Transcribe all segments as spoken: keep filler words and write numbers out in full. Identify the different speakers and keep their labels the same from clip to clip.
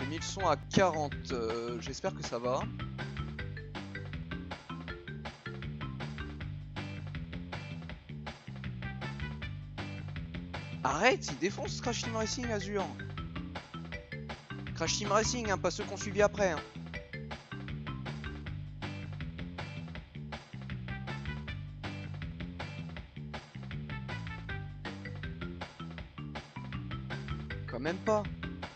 Speaker 1: J'ai mis le son à quarante, euh, j'espère que ça va. Arrête, il défonce Crash Team Racing Azur. Crash Team Racing, hein, pas ceux qu'on suivi après. Hein. Quand même pas.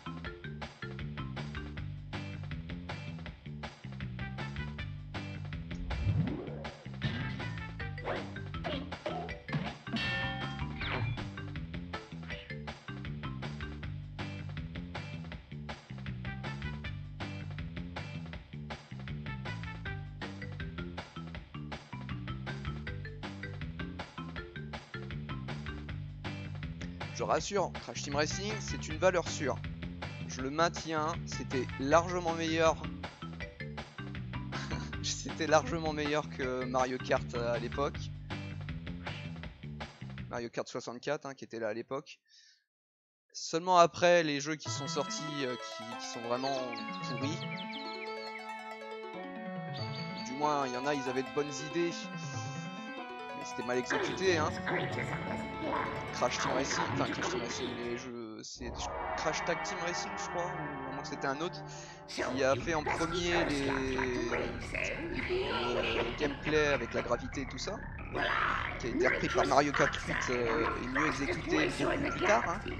Speaker 1: Je rassure, Crash Team Racing, c'est une valeur sûre. Je le maintiens, c'était largement meilleur. C'était largement meilleur que Mario Kart à l'époque. Mario Kart soixante-quatre, hein, qui était là à l'époque. Seulement après, les jeux qui sont sortis, euh, qui, qui sont vraiment pourris. Du moins, il y en a, ils avaient de bonnes idées. Mais c'était mal exécuté, hein. Crash Team Racing, enfin Crash Team Racing, les jeux, c'est Crash Tag Team Racing, je crois, ou non, c'était un autre qui a fait en premier les le gameplay avec la gravité et tout ça, qui a été repris par Mario Kart huit euh, et mieux exécuté beaucoup plus tard. Hein.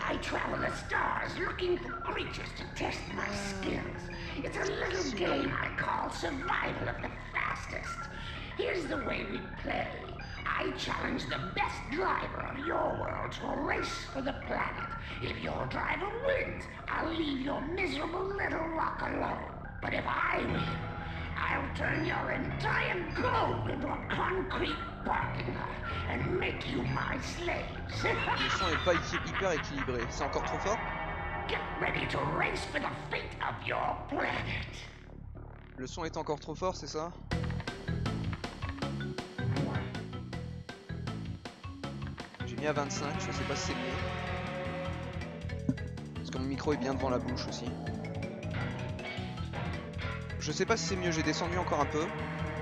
Speaker 2: I challenge the best driver of your world to a race for the planet. If your driver wins, I'll leave your miserable little rock alone. But if I win, I'll turn your entire globe into a concrete parking lot and make you my slaves.
Speaker 1: Le son est pas hyper équilibré, c'est encore trop fort.
Speaker 2: Get ready to race for the fate of your planet.
Speaker 1: Le son est encore trop fort, c'est ça? À vingt-cinq, je sais pas si c'est mieux. Parce que mon micro est bien devant la bouche aussi. Je sais pas si c'est mieux, j'ai descendu encore un peu.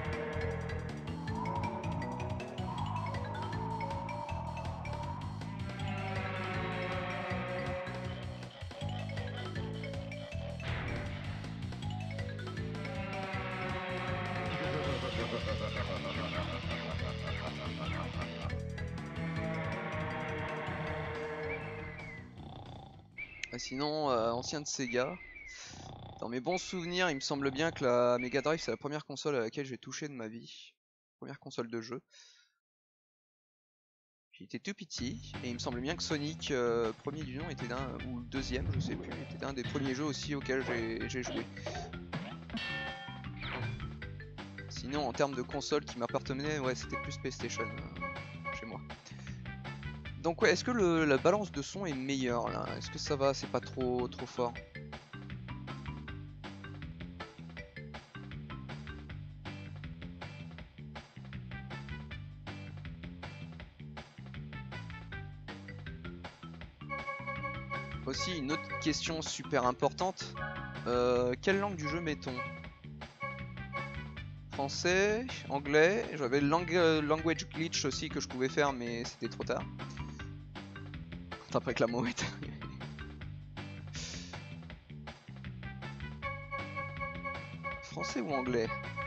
Speaker 1: Sinon, euh, ancien de Sega, dans mes bons souvenirs, il me semble bien que la Mega Drive c'est la première console à laquelle j'ai touché de ma vie. Première console de jeu. J'étais tout petit, et il me semble bien que Sonic, euh, premier du nom, était d'un, ou le deuxième, je sais plus, était un des premiers jeux aussi auxquels j'ai joué. Sinon, en termes de console qui m'appartenait, ouais, c'était plus PlayStation euh, chez moi. Donc ouais, est-ce que le, la balance de son est meilleure là? Est-ce que ça va? C'est pas trop trop fort? Aussi une autre question super importante. Euh, quelle langue du jeu mettons? Français, anglais, j'avais le lang language glitch aussi que je pouvais faire mais c'était trop tard. Après que la mot est arrivée. Français ou anglais?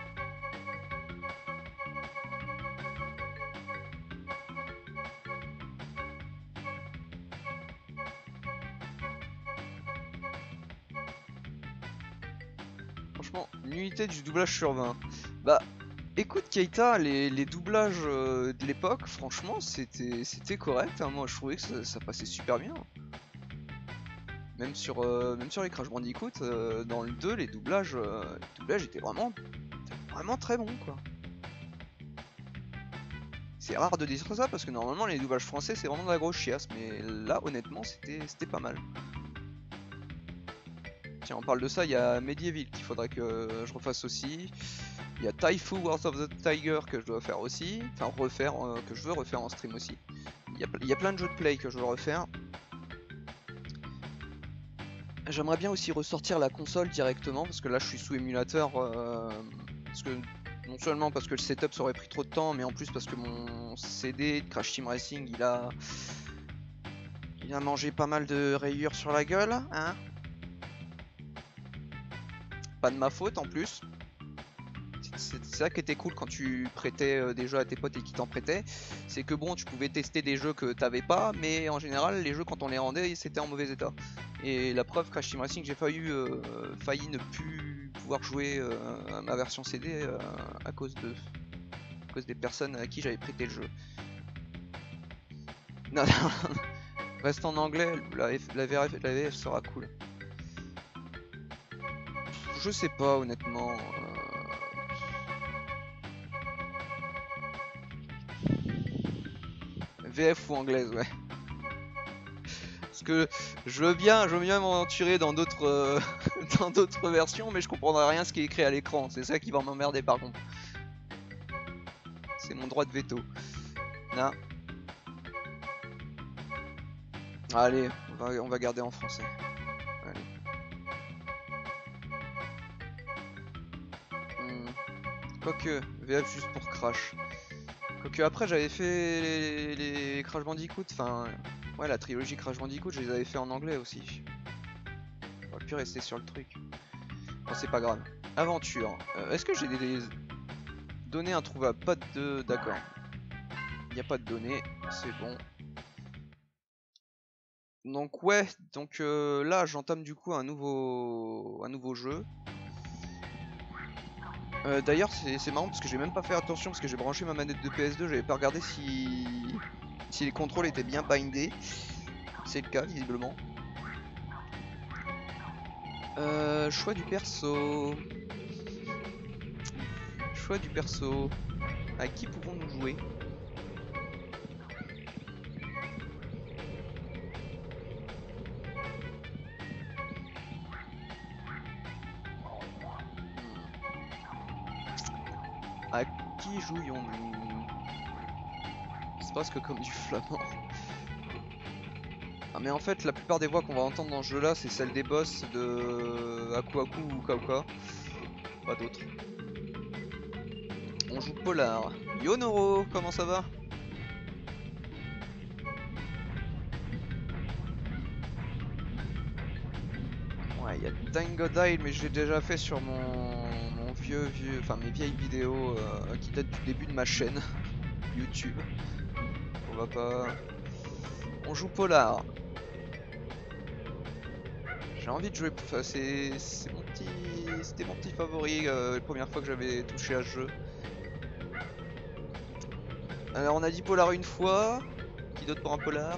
Speaker 1: Franchement, une unité du doublage sur vingt. Bah, écoute Keita, les, les doublages euh, de l'époque, franchement, c'était c'était correct. Hein. Moi, je trouvais que ça, ça passait super bien. Même sur, euh, même sur les Crash Bandicoot, euh, dans le deux, les doublages, euh, les doublages étaient vraiment, vraiment très bons, quoi. C'est rare de dire ça parce que normalement les doublages français c'est vraiment de la grosse chiasse, mais là honnêtement c'était pas mal. Tiens, on parle de ça, il y a Medieval qu'il faudrait que je refasse aussi. Il y a Taifu Wars of the Tiger que je dois faire aussi, enfin refaire, euh, que je veux refaire en stream aussi. Il y, a, il y a plein de jeux de play que je veux refaire. J'aimerais bien aussi ressortir la console directement parce que là je suis sous émulateur. Euh, parce que non seulement parce que le setup ça aurait pris trop de temps, mais en plus parce que mon C D de Crash Team Racing il a il a mangé pas mal de rayures sur la gueule, hein. Pas de ma faute en plus. C'est ça qui était cool quand tu prêtais euh, des jeux à tes potes et qui t'en prêtaient. C'est que bon, tu pouvais tester des jeux que t'avais pas, mais en général, les jeux quand on les rendait, c'était en mauvais état. Et la preuve, Crash Team Racing, j'ai failli, euh, failli ne plus pouvoir jouer euh, ma version C D euh, à cause de, à cause des personnes à qui j'avais prêté le jeu. Non, non, reste en anglais, la, F, la, V R F, la V F sera cool. Je sais pas honnêtement. Euh... V F ou anglaise, ouais. Parce que je veux bien, je veux bien m'aventurer dans d'autres euh, dans d'autres versions, mais je comprendrai rien ce qui est écrit à l'écran. C'est ça qui va m'emmerder par contre. C'est mon droit de veto. Non. Allez, on va, on va garder en français. Allez. Hmm. Quoique, V F juste pour Crash. Quoique après j'avais fait les, les Crash Bandicoot, enfin ouais la trilogie Crash Bandicoot, je les avais fait en anglais aussi. On aurait pu rester sur le truc. Bon c'est pas grave. Aventure. Euh, Est-ce que j'ai des, des données introuvables? Pas de... D'accord. Il n'y a pas de données, c'est bon. Donc ouais, donc euh, là j'entame du coup un nouveau un nouveau jeu. Euh, D'ailleurs c'est marrant parce que j'ai même pas fait attention parce que j'ai branché ma manette de P S deux, j'avais pas regardé si si les contrôles étaient bien bindés. C'est le cas visiblement. Euh, choix du perso. Choix du perso. À qui pouvons-nous jouer? À qui jouions-nous? C'est presque comme du flamand. Ah mais en fait la plupart des voix qu'on va entendre dans ce jeu là c'est celle des boss de Aku Aku ou Kauka. Pas d'autres. On joue Polar. Yo Noro, comment ça va? Ouais, il y a Tango Dial mais je l'ai déjà fait sur mon, mon vieux vieux, enfin mes vieilles vidéos euh, qui datent du début de ma chaîne YouTube. On va pas... On joue Polar. J'ai envie de jouer, enfin, c'est mon petit, c'était mon petit favori euh, la première fois que j'avais touché à ce jeu. Alors on a dit Polar une fois, qui d'autre pour un Polar?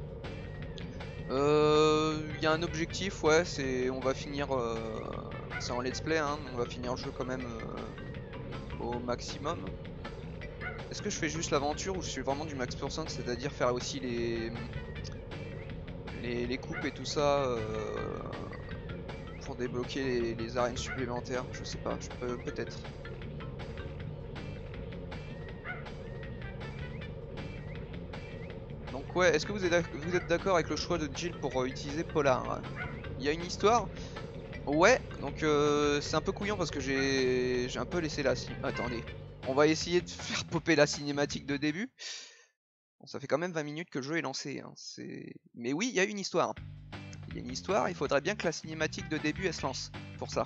Speaker 1: Euh, il y a un objectif, ouais, c'est on va finir, euh, c'est en let's play, hein, on va finir le jeu quand même euh, au maximum. Est-ce que je fais juste l'aventure ou je suis vraiment du max percent, c'est-à-dire faire aussi les, les, les coupes et tout ça euh, pour débloquer les, les arènes supplémentaires? Je sais pas, je peux peut-être. Donc ouais, est-ce que vous êtes d'accord avec le choix de Jill pour euh, utiliser Polar? Il y a une histoire? Ouais, donc euh, c'est un peu couillon parce que j'ai j'ai un peu laissé la... Attendez, on va essayer de faire popper la cinématique de début. Bon, ça fait quand même vingt minutes que le jeu est lancé, hein. Mais oui, il y a une histoire. Il y a une histoire, il faudrait bien que la cinématique de début elle se lance pour ça.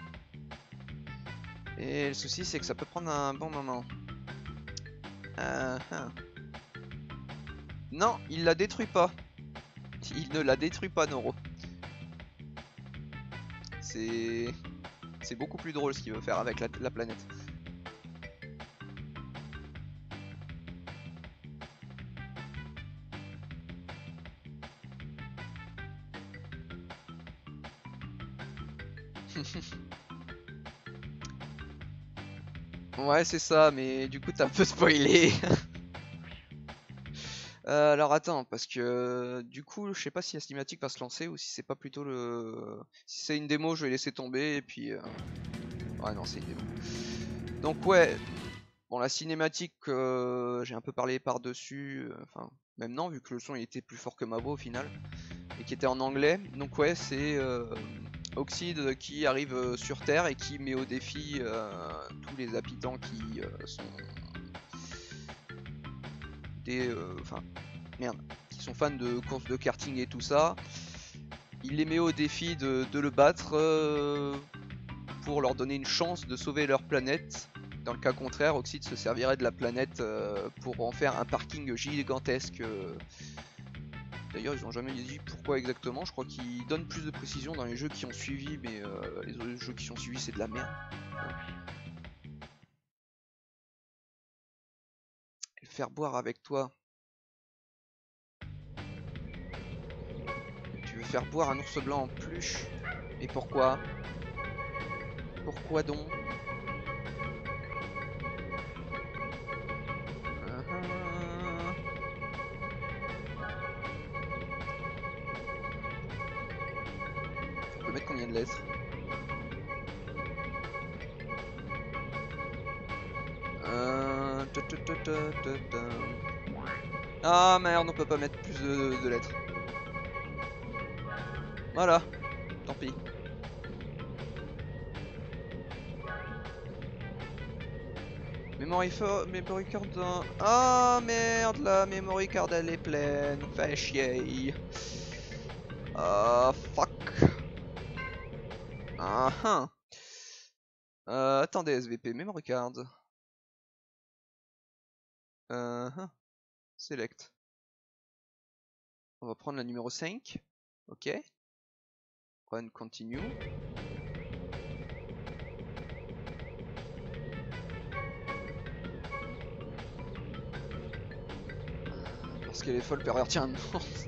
Speaker 1: Et le souci c'est que ça peut prendre un bon moment. Uh -huh. Non, il la détruit pas. Il ne la détruit pas, Noro. C'est... C'est beaucoup plus drôle ce qu'il veut faire avec la, la planète. Ouais, c'est ça, mais du coup t'as un peu spoilé. Euh, alors attends, parce que du coup, je sais pas si la cinématique va se lancer ou si c'est pas plutôt le... Si c'est une démo, je vais laisser tomber et puis... Euh... Ouais non, c'est une démo. Donc ouais, bon la cinématique, euh, j'ai un peu parlé par-dessus, euh, enfin, même non, vu que le son il était plus fort que ma voix au final. et qui était en anglais. Donc ouais, c'est euh, Oxide qui arrive euh, sur Terre et qui met au défi euh, tous les habitants qui euh, sont des, enfin euh, merde, qui sont fans de courses de karting et tout ça. Il les met au défi de, de le battre euh, pour leur donner une chance de sauver leur planète. Dans le cas contraire, Oxide se servirait de la planète euh, pour en faire un parking gigantesque. Euh, D'ailleurs, ils n'ont jamais dit pourquoi exactement. Je crois qu'ils donnent plus de précision dans les jeux qui ont suivi, mais euh, les autres jeux qui ont suivi, c'est de la merde. Et le faire boire avec toi. Tu veux faire boire un ours blanc en peluche? Et pourquoi? Pourquoi donc? Combien de lettres? euh... Ah merde, on peut pas mettre plus de, de lettres. Voilà, tant pis. Memory, memory card d'un... Ah merde, la memory card elle est pleine. Fait chier. Ah fuck. Ah ah. Euh, attendez, S V P, memory card. Euh, select. On va prendre la numéro cinq. Ok. Run, continue. Parce qu'elle est folle, pervertie. Non.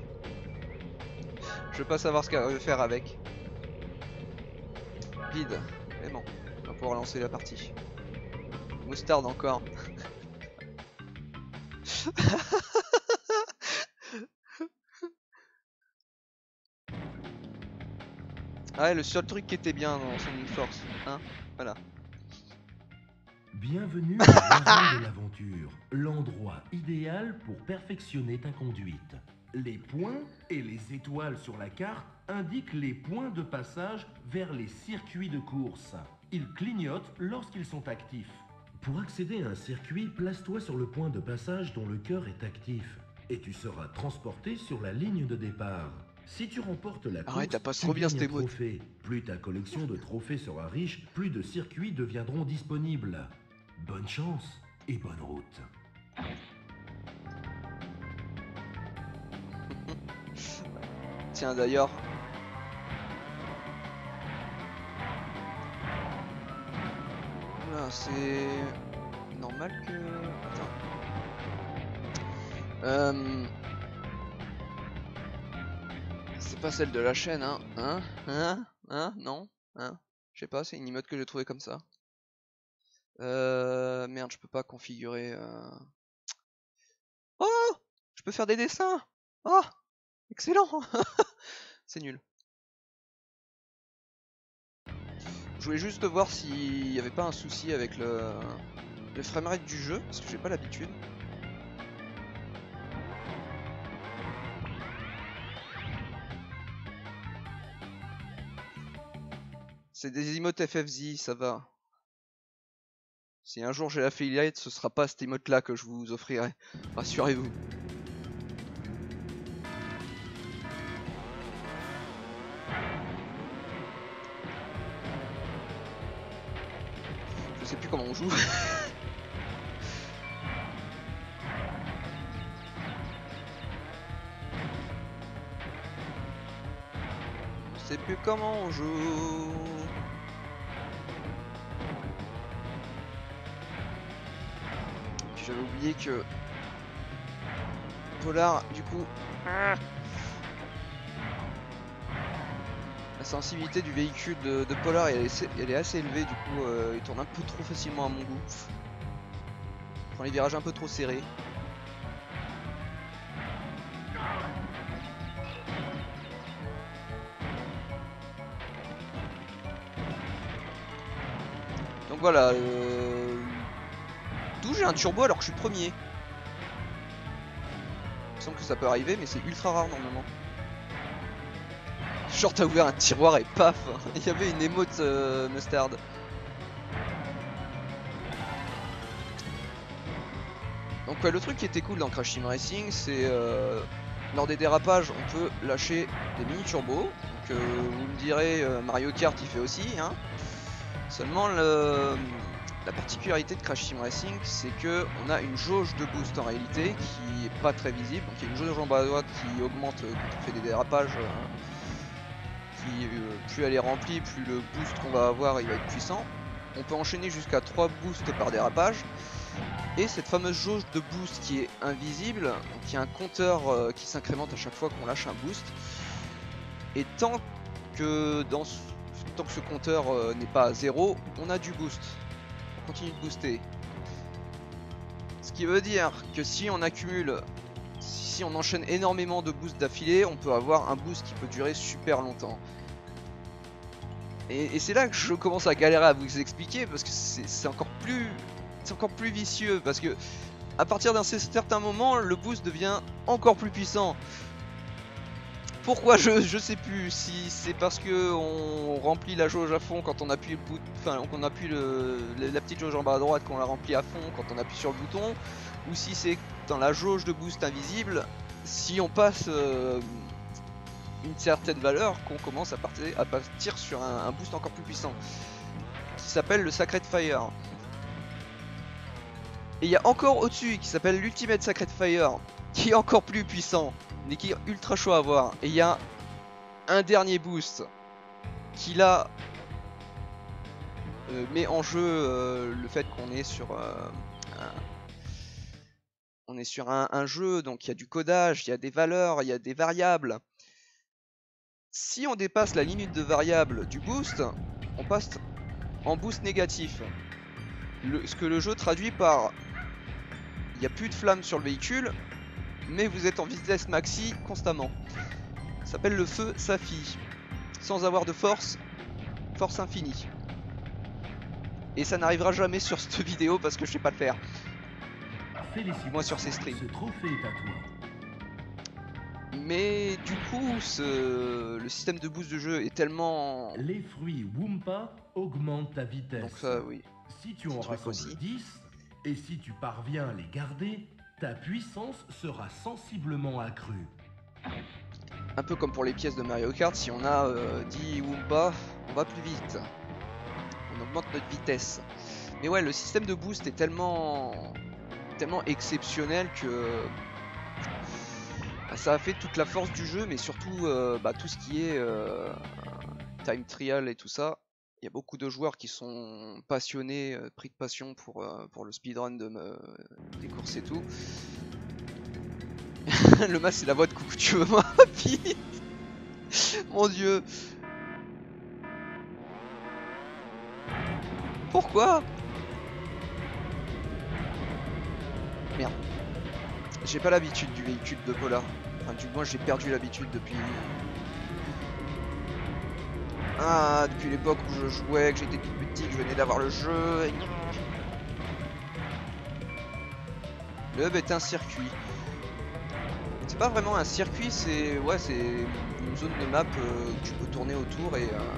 Speaker 1: Je veux pas savoir ce qu'elle veut faire avec. Vide. Mais bon, on va pouvoir lancer la partie. Moutarde encore. Ah ouais, le seul truc qui était bien dans son force, hein, voilà.
Speaker 3: Bienvenue à l'avant de l'aventure, l'endroit idéal pour perfectionner ta conduite. Les points et les étoiles sur la carte indiquent les points de passage vers les circuits de course. Ils clignotent lorsqu'ils sont actifs. Pour accéder à un circuit, place-toi sur le point de passage dont le cœur est actif et tu seras transporté sur la ligne de départ. Si tu remportes la course,
Speaker 1: Arrête, pas
Speaker 3: tu
Speaker 1: trop bien
Speaker 3: gagnes un
Speaker 1: cette
Speaker 3: trophée. Plus ta collection de trophées sera riche, plus de circuits deviendront disponibles. Bonne chance et bonne route.
Speaker 1: Tiens d'ailleurs. C'est normal que... Attends. Euh... C'est pas celle de la chaîne, hein? Hein? Hein? Hein? Non? Hein? Je sais pas, c'est une emote que j'ai trouvé comme ça. Euh... Merde, je peux pas configurer... Euh... Oh! Je peux faire des dessins! Oh! Excellent! C'est nul. Je voulais juste voir s'il y avait pas un souci avec le, le framerate du jeu, parce que j'ai pas l'habitude. C'est des emotes F F Z, ça va. Si un jour j'ai l'affiliate, ce sera pas cette emote là que je vous offrirai. Rassurez-vous. Je sais plus comment on joue. Je sais plus comment on joue. J'avais oublié que Polar, du coup, la sensibilité du véhicule de, de Polar elle est, elle est assez élevée, du coup euh, il tourne un peu trop facilement à mon goût. Il prend les virages un peu trop serrés. Donc voilà, euh... d'où j'ai un turbo alors que je suis premier. Il me semble que ça peut arriver, mais c'est ultra rare normalement. Genre t'as ouvert un tiroir et paf, il y avait une émote euh, mustard. Donc ouais, le truc qui était cool dans Crash Team Racing, c'est euh, lors des dérapages, on peut lâcher des mini turbos. Donc euh, vous me direz, euh, Mario Kart il fait aussi, hein. Seulement le, la particularité de Crash Team Racing, c'est que on a une jauge de boost en réalité qui est pas très visible. Donc il y a une jauge en bas à droite qui augmente quand on fait des dérapages. Euh, qui, euh, plus elle est remplie, plus le boost qu'on va avoir il va être puissant. On peut enchaîner jusqu'à trois boosts par dérapage. Et cette fameuse jauge de boost qui est invisible, donc il y a un compteur euh, qui s'incrémente à chaque fois qu'on lâche un boost. Et tant que, dans ce, tant que ce compteur euh, n'est pas à zéro, on a du boost. On continue de booster. Ce qui veut dire que si on accumule, si on enchaîne énormément de boosts d'affilée, on peut avoir un boost qui peut durer super longtemps. Et, et c'est là que je commence à galérer à vous expliquer, parce que c'est encore plus... c'est encore plus vicieux parce que à partir d'un certain moment le boost devient encore plus puissant. Pourquoi je, je sais plus, si c'est parce que on remplit la jauge à fond quand on appuie le bout, enfin on appuie le, la petite jauge en bas à droite qu'on la remplit à fond quand on appuie sur le bouton, ou si c'est dans la jauge de boost invisible, si on passe euh, une certaine valeur qu'on commence à partir, à partir sur un, un boost encore plus puissant qui s'appelle le Sacred Fire. Et il y a encore au-dessus qui s'appelle l'Ultimate Sacred Fire, qui est encore plus puissant, mais qui est ultra chaud à voir. Et il y a un dernier boost qui là euh, met en jeu euh, le fait qu'on est sur euh, un, on est sur un, un jeu, donc il y a du codage, il y a des valeurs, il y a des variables. Si on dépasse la limite de variable du boost, on passe en boost négatif. Le, ce que le jeu traduit par il n'y a plus de flammes sur le véhicule, mais vous êtes en vitesse maxi constamment. Ça s'appelle le feu Safi. Sans avoir de force, force infinie. Et ça n'arrivera jamais sur cette vidéo parce que je sais pas le faire. Moi sur ces streams.
Speaker 3: Ce trophée est à toi.
Speaker 1: Mais du coup, ce... le système de boost de jeu est tellement...
Speaker 3: Les fruits Wumpa augmentent ta vitesse.
Speaker 1: Donc ça, oui.
Speaker 3: Si tu en rassembles dix, et si tu parviens à les garder, ta puissance sera sensiblement accrue.
Speaker 1: Un peu comme pour les pièces de Mario Kart, si on a euh, dix Wumpa, on va plus vite. On augmente notre vitesse. Mais ouais, le système de boost est tellement, tellement exceptionnel que bah, ça a fait toute la force du jeu, mais surtout euh, bah, tout ce qui est euh, time trial et tout ça. Il y a beaucoup de joueurs qui sont passionnés, euh, pris de passion pour, euh, pour le speedrun de, euh, des courses et tout. Le mas c'est la voix de coucou, tu veux moi rapide. Mon dieu. Pourquoi? Merde. J'ai pas l'habitude du véhicule de Polar. Enfin du moins j'ai perdu l'habitude depuis... Ah, depuis l'époque où je jouais, que j'étais tout petit, que je venais d'avoir le jeu. Et... Le hub est un circuit. C'est pas vraiment un circuit, c'est ouais, c'est une zone de map euh, que tu peux tourner autour et euh...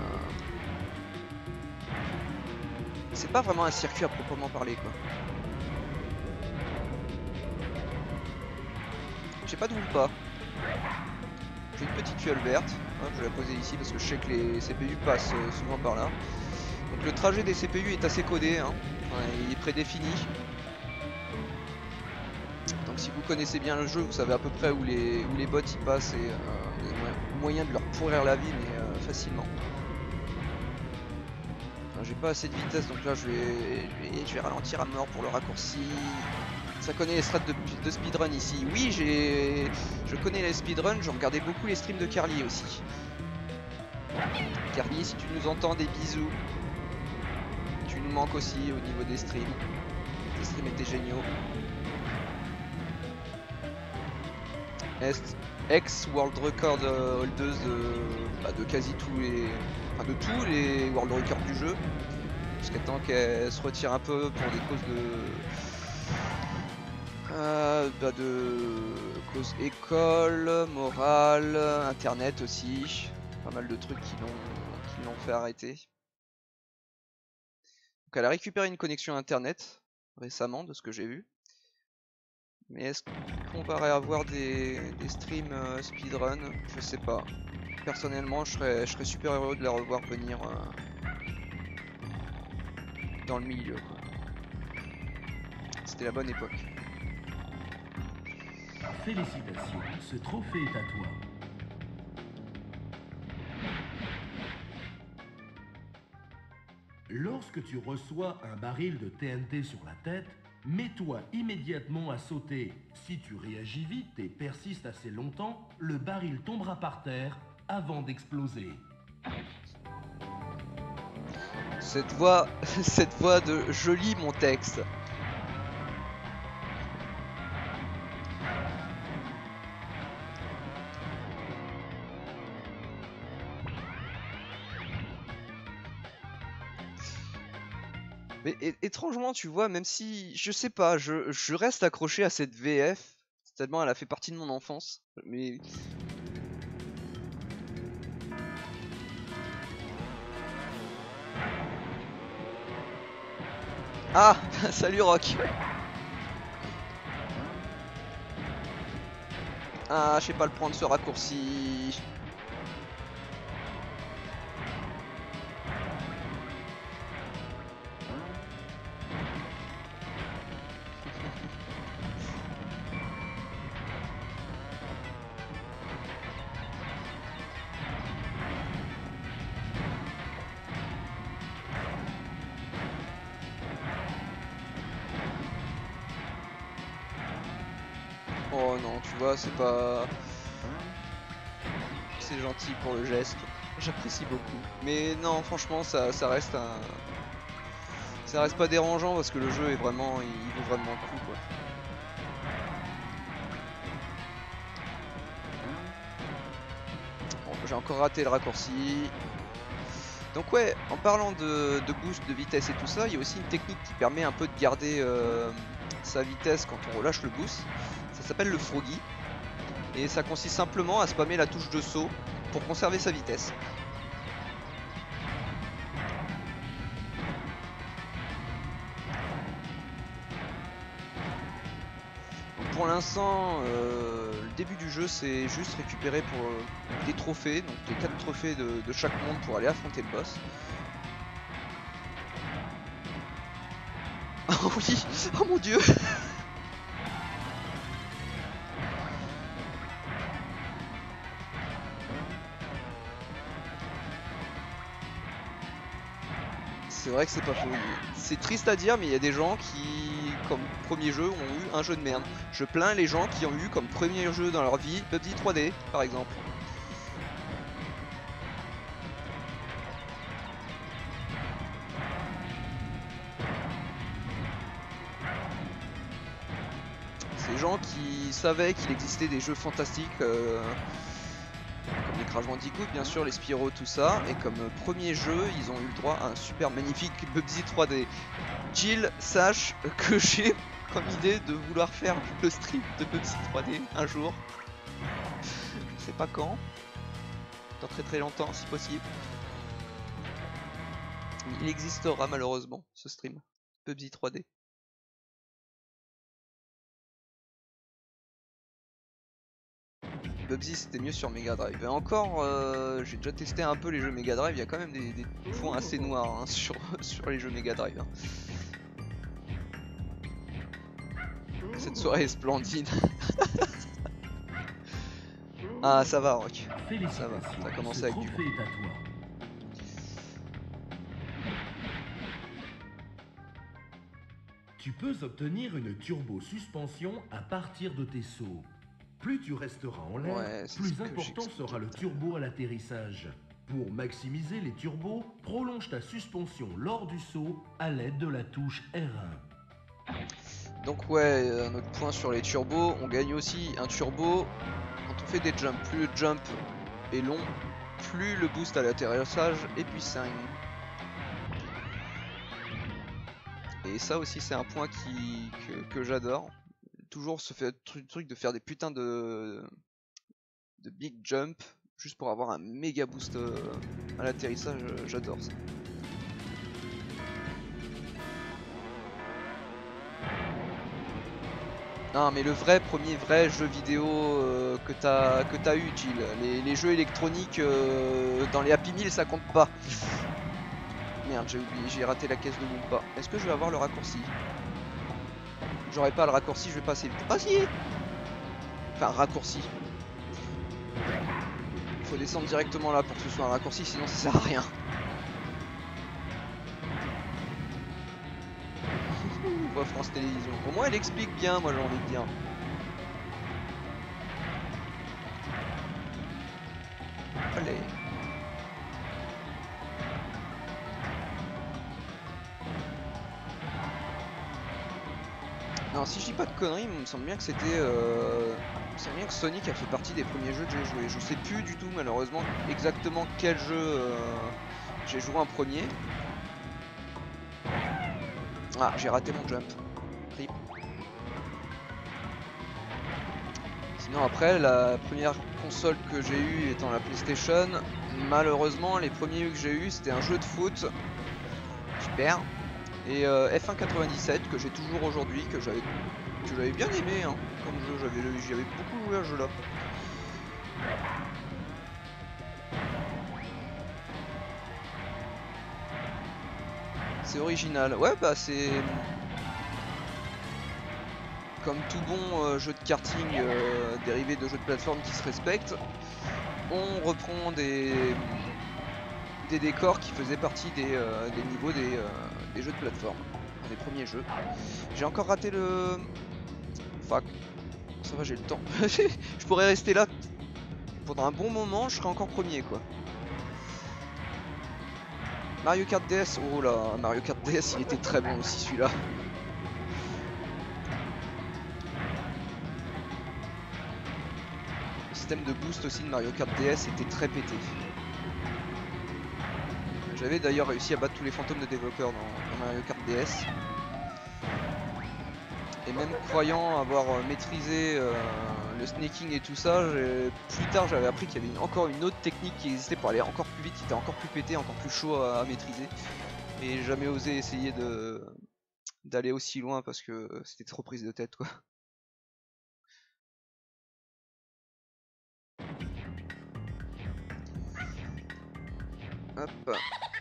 Speaker 1: c'est pas vraiment un circuit à proprement parler quoi. J'ai pas de Wumpa. J'ai une petite tuile verte. Hop, je vais la poser ici parce que je sais que les C P U passent euh, souvent par là. Donc le trajet des C P U est assez codé, hein. Enfin, il est prédéfini. Donc si vous connaissez bien le jeu, vous savez à peu près où les, où les bots y passent et euh, vous avez moyen de leur pourrir la vie, mais euh, facilement. Enfin, j'ai pas assez de vitesse, donc là je vais, je vais, je vais ralentir à mort pour le raccourci. Ça connaît les strats de, de speedrun ici. Oui, j'ai, je connais les speedruns, je regardais beaucoup les streams de Carly aussi. Carly, si tu nous entends, des bisous. Tu nous manques aussi au niveau des streams. Les streams étaient géniaux. Est ex World Record euh, holdeuse de, bah, de quasi tous les, enfin de tous les World Records du jeu. Jusqu'à temps qu'elle se retire un peu pour des causes de, euh, bah, de causes école, morale, internet aussi. Pas mal de trucs qui l'ont qui l'ont fait arrêter. Donc elle a récupéré une connexion internet récemment de ce que j'ai vu. Mais est-ce qu'on va avoir des, des streams euh, speedrun? Je sais pas. Personnellement, je serais, je serais super heureux de la revoir venir euh, dans le milieu. C'était la bonne époque.
Speaker 3: Félicitations, ce trophée est à toi. Lorsque tu reçois un baril de T N T sur la tête, mets-toi immédiatement à sauter. Si tu réagis vite et persistes assez longtemps, le baril tombera par terre avant d'exploser.
Speaker 1: Cette voix, cette voix de je lis mon texte. Mais étrangement, tu vois, même si, je sais pas, je, je reste accroché à cette V F, tellement elle a fait partie de mon enfance, mais... Ah, salut Rock. Ah, je sais pas le prendre ce raccourci. Oh non, tu vois, c'est pas... C'est gentil pour le geste, j'apprécie beaucoup. Mais non, franchement, ça, ça reste un... Ça reste pas dérangeant parce que le jeu est vraiment... Il vaut vraiment le coup, quoi. Bon, j'ai encore raté le raccourci. Donc ouais, en parlant de, de boost, de vitesse et tout ça, il y a aussi une technique qui permet un peu de garder euh, sa vitesse quand on relâche le boost. Ça s'appelle le froggy. Et ça consiste simplement à spammer la touche de saut pour conserver sa vitesse. Donc pour l'instant, euh, le début du jeu, c'est juste récupérer pour euh, des trophées, donc les quatre trophées de, de chaque monde pour aller affronter le boss. Oh oui, oh mon dieu. C'est vrai que c'est pas faux. C'est triste à dire, mais il y a des gens qui, comme premier jeu, ont eu un jeu de merde. Je plains les gens qui ont eu comme premier jeu dans leur vie P U B G trois D, par exemple. Ces gens qui savaient qu'il existait des jeux fantastiques, euh, comme les Crash Bandicoot, bien sûr, les Spyro, tout ça, et comme premier jeu, ils ont eu le droit à un super magnifique P U B G trois D. Jill, sache que j'ai comme idée de vouloir faire le stream de P U B G trois D un jour. Je sais pas quand, dans très très longtemps si possible. Il existera malheureusement ce stream P U B G trois D. P U B G c'était mieux sur Mega Drive. Et encore, euh, j'ai déjà testé un peu les jeux Mega Drive, il y a quand même des, des points assez noirs hein, sur, sur les jeux Mega Drive. Hein. Cette soirée est splendide. Ah ça va Rock, ça va, ça a commencé avec du bon.
Speaker 3: Tu peux obtenir une turbo suspension à partir de tes sauts. Plus tu resteras en l'air,
Speaker 1: ouais,
Speaker 3: plus important sera le turbo à l'atterrissage. Pour maximiser les turbos, prolonge ta suspension lors du saut à l'aide de la touche R un.
Speaker 1: Donc ouais, un autre point sur les turbos, on gagne aussi un turbo quand on fait des jumps. Plus le jump est long, plus le boost à l'atterrissage est puissant. Et ça aussi c'est un point qui, que, que j'adore. Toujours ce fait, truc, truc de faire des putains de, de big jump Juste pour avoir un méga boost euh, à l'atterrissage, j'adore ça. Non mais le vrai premier vrai jeu vidéo euh, que t'as que t'as eu, Jill. Les, les jeux électroniques euh, dans les Happy Meal ça compte pas. Merde, j'ai oublié, j'ai raté la caisse de Goomba. Est-ce que je vais avoir le raccourci? J'aurais pas le raccourci, je vais passer vite. Ah si! Enfin raccourci. Faut descendre directement là pour que ce soit un raccourci, sinon ça sert à rien. Voix France Télévisions. Au moins elle explique bien, moi j'ai envie de dire. Allez. Non, si je dis pas de conneries, il me semble bien que c'était... Euh... Il me semble bien que Sonic a fait partie des premiers jeux que j'ai joué. Je sais plus du tout malheureusement exactement quel jeu euh... j'ai joué en premier. Ah, j'ai raté mon jump. Rip. Sinon après, la première console que j'ai eue étant la PlayStation, malheureusement les premiers que j'ai eu c'était un jeu de foot. Super. Et euh, F un quatre-vingt-dix-sept que j'ai toujours aujourd'hui, que j'avais que j'avais bien aimé hein, comme jeu, j'avais j'avais beaucoup joué à ce jeu là. C'est original, ouais bah c'est comme tout bon euh, jeu de karting euh, dérivé de jeux de plateforme qui se respectent. On reprend des, des décors qui faisaient partie des, euh, des niveaux des, euh, des jeux de plateforme, des premiers jeux. J'ai encore raté le... Enfin, ça va, j'ai le temps. Je pourrais rester là pendant un bon moment, je serais encore premier quoi. Mario Kart D S, oh là, Mario Kart D S il était très bon aussi celui-là. Le système de boost aussi de Mario Kart D S était très pété. J'avais d'ailleurs réussi à battre tous les fantômes de développeurs dans, dans Mario Kart D S. Et même croyant avoir maîtrisé euh, le snaking et tout ça, plus tard j'avais appris qu'il y avait une, encore une autre technique qui existait pour aller encore plus vite, qui était encore plus pété, encore plus chaud à, à maîtriser. Et j'ai jamais osé essayer de d'aller aussi loin parce que c'était trop prise de tête quoi. Hop.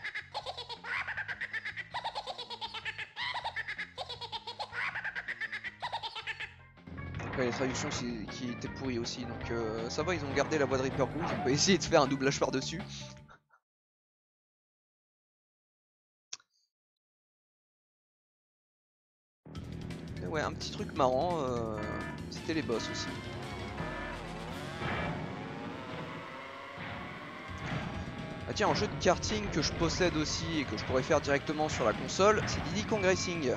Speaker 1: Ouais, les traductions qui étaient pourries aussi, donc euh, ça va, ils ont gardé la voix de Reaper Rouge, on peut essayer de faire un doublage par dessus. Et ouais, un petit truc marrant, euh, c'était les boss aussi. Ah tiens, un jeu de karting que je possède aussi et que je pourrais faire directement sur la console, c'est Diddy Kong Racing.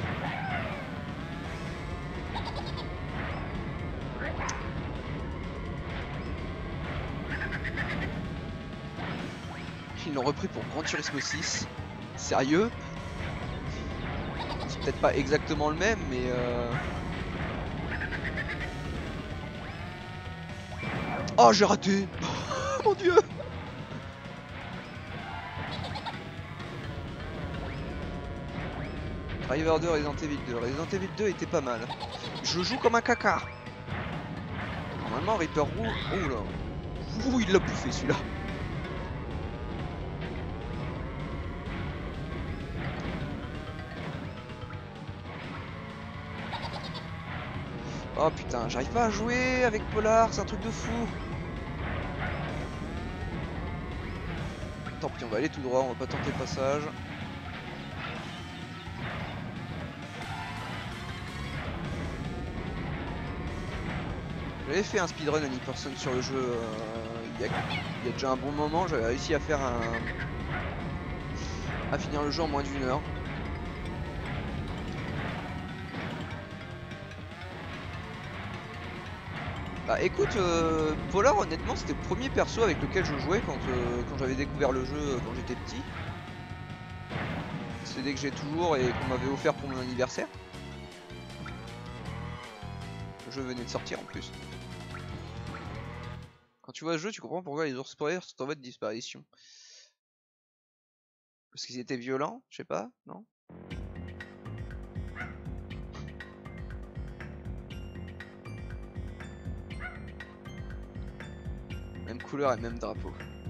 Speaker 1: Ils l'ont repris pour Gran Turismo six. Sérieux? C'est peut-être pas exactement le même, mais euh... oh, j'ai raté. Mon dieu. Driver deux, Resident Evil deux. Resident Evil deux était pas mal. Je joue comme un caca. Normalement, Reaper Rouge... Oh là. Ouh, il l'a bouffé celui-là. Oh putain, j'arrive pas à jouer avec Polar, c'est un truc de fou. Tant pis, on va aller tout droit, on va pas tenter le passage. J'avais fait un speedrun à Person sur le jeu euh, il, y a, il y a déjà un bon moment, j'avais réussi à faire un... à finir le jeu en moins d'une heure. Bah écoute, euh, Polar honnêtement c'était le premier perso avec lequel je jouais quand, euh, quand j'avais découvert le jeu euh, quand j'étais petit. C'est dès que j'ai toujours et qu'on m'avait offert pour mon anniversaire. Le jeu venait de sortir en plus. Quand tu vois le jeu, tu comprends pourquoi les ours polaires sont en voie de disparition. Parce qu'ils étaient violents, je sais pas, non? Même couleur et même drapeau.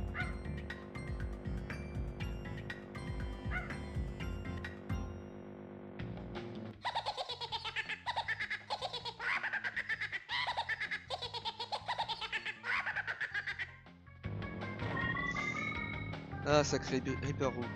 Speaker 1: Ah, sacré Reaper Room.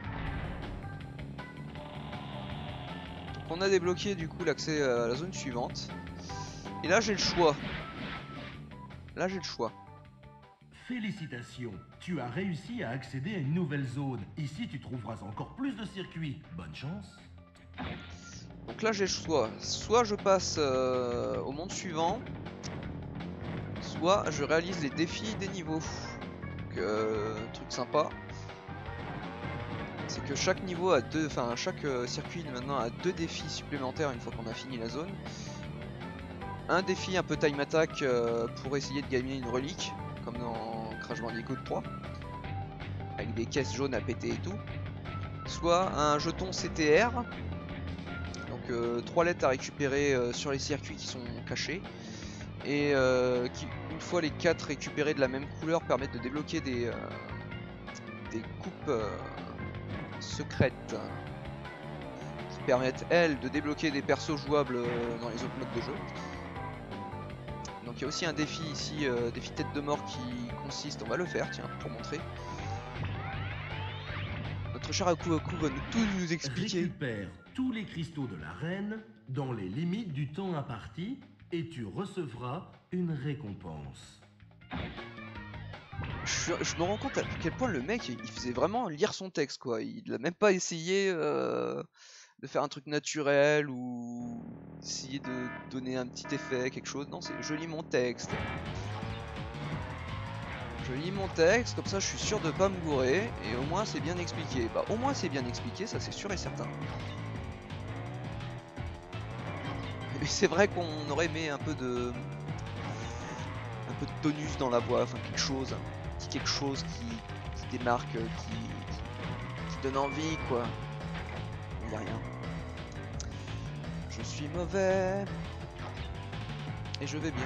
Speaker 1: Donc on a débloqué du coup l'accès à la zone suivante. Et là j'ai le choix. Là j'ai le choix.
Speaker 3: Félicitations, tu as réussi à accéder à une nouvelle zone. Ici, tu trouveras encore plus de circuits. Bonne chance.
Speaker 1: Donc là j'ai le choix. Soit je passe euh, au monde suivant, soit je réalise les défis des niveaux. Donc euh, truc sympa, c'est que chaque niveau a deux, enfin chaque euh, circuit maintenant a deux défis supplémentaires une fois qu'on a fini la zone. Un défi un peu time attack euh, pour essayer de gagner une relique, comme dans Crash Bandicoot trois, avec des caisses jaunes à péter et tout. Soit un jeton C T R, donc euh, trois lettres à récupérer euh, sur les circuits qui sont cachés, et euh, qui, une fois les quatre récupérés de la même couleur, permettent de débloquer des, euh, des coupes euh, secrètes qui permettent elles de débloquer des persos jouables euh, dans les autres modes de jeu. Donc il y a aussi un défi ici, euh, défi tête de mort qui consiste, on va le faire tiens pour montrer. Notre cher Aku Aku va nous tout nous expliquer.
Speaker 3: Récupère tous les cristaux de la reine dans les limites du temps imparti et tu recevras une récompense.
Speaker 1: Je, je me rends compte à quel point le mec il faisait vraiment lire son texte quoi. Il n'a même pas essayé euh, de faire un truc naturel ou essayer de donner un petit effet, quelque chose. Non, c'est je lis mon texte. Je lis mon texte, comme ça je suis sûr de pas me gourer, et au moins c'est bien expliqué. Bah au moins c'est bien expliqué, ça c'est sûr et certain. Mais c'est vrai qu'on aurait aimé un peu de... un peu de tonus dans la voix, enfin quelque chose, un petit quelque chose qui, qui démarque, qui, qui, qui donne envie quoi. Il n'y a rien. Je suis mauvais, et je vais bien.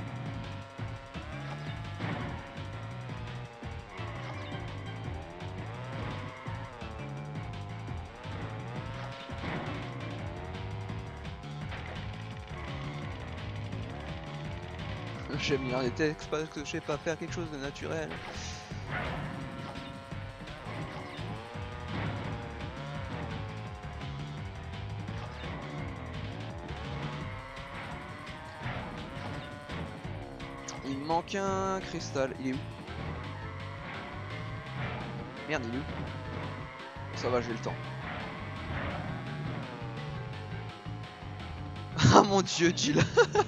Speaker 1: J'aime lire les textes parce que je sais pas faire quelque chose de naturel. Il me manque un cristal. Il est où? Merde, il est où? Ça va, j'ai le temps. Ah mon dieu, Jill.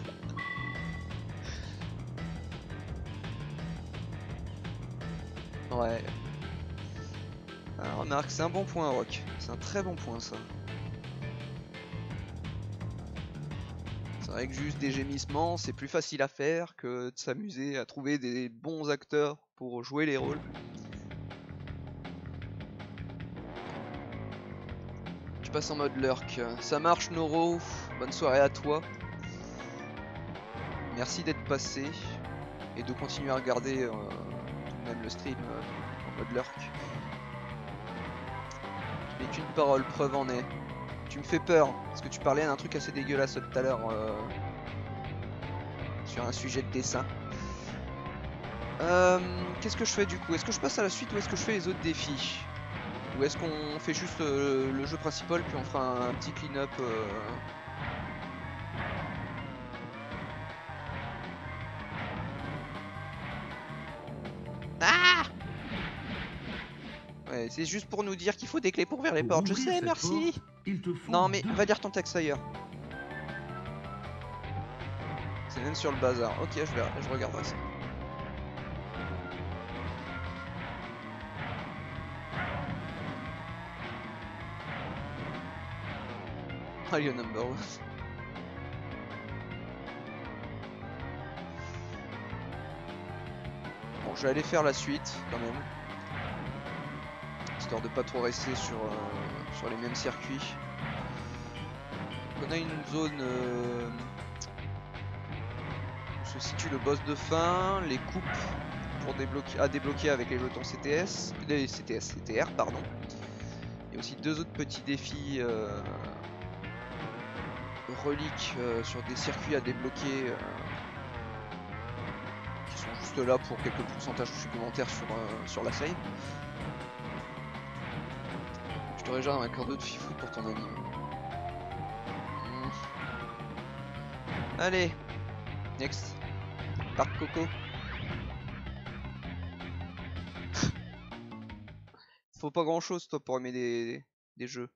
Speaker 1: Ouais. Alors, remarque, c'est un bon point, Rock. C'est un très bon point, ça. C'est vrai que juste des gémissements, c'est plus facile à faire que de s'amuser à trouver des bons acteurs pour jouer les rôles. Je passe en mode lurk. Ça marche, Noro. Bonne soirée à toi. Merci d'être passé et de continuer à regarder euh, même le stream euh, en mode lurk. Je n'ai qu'une parole, preuve en est. Tu me fais peur parce que tu parlais d'un truc assez dégueulasse tout à l'heure euh, sur un sujet de dessin. Euh, Qu'est-ce que je fais du coup? Est-ce que je passe à la suite ou est-ce que je fais les autres défis? Ou est-ce qu'on fait juste euh, le jeu principal puis on fera un, un petit clean-up euh... Ah! Ouais, c'est juste pour nous dire qu'il faut des clés pour ouvrir les portes. Je sais, merci.
Speaker 3: Porte, il te faut
Speaker 1: non mais
Speaker 3: deux...
Speaker 1: va lire ton texte ailleurs. C'est même sur le bazar. Ok, je verrai, je regarderai ça. Allez, number one. Bon, je vais aller faire la suite quand même. Histoire de pas trop rester sur, euh, sur les mêmes circuits. On a une zone euh, où se situe le boss de fin, les coupes pour débloquer, à débloquer avec les jetons C T S, les C T S, C T R pardon. Il y a aussi deux autres petits défis euh, reliques euh, sur des circuits à débloquer euh, qui sont juste là pour quelques pourcentages supplémentaires sur, euh, sur la save. Je te déjà dans un quart d'heure de fifou pour ton ami. Mmh. Allez, next. Parc Coco. Faut pas grand chose toi pour aimer des, des jeux.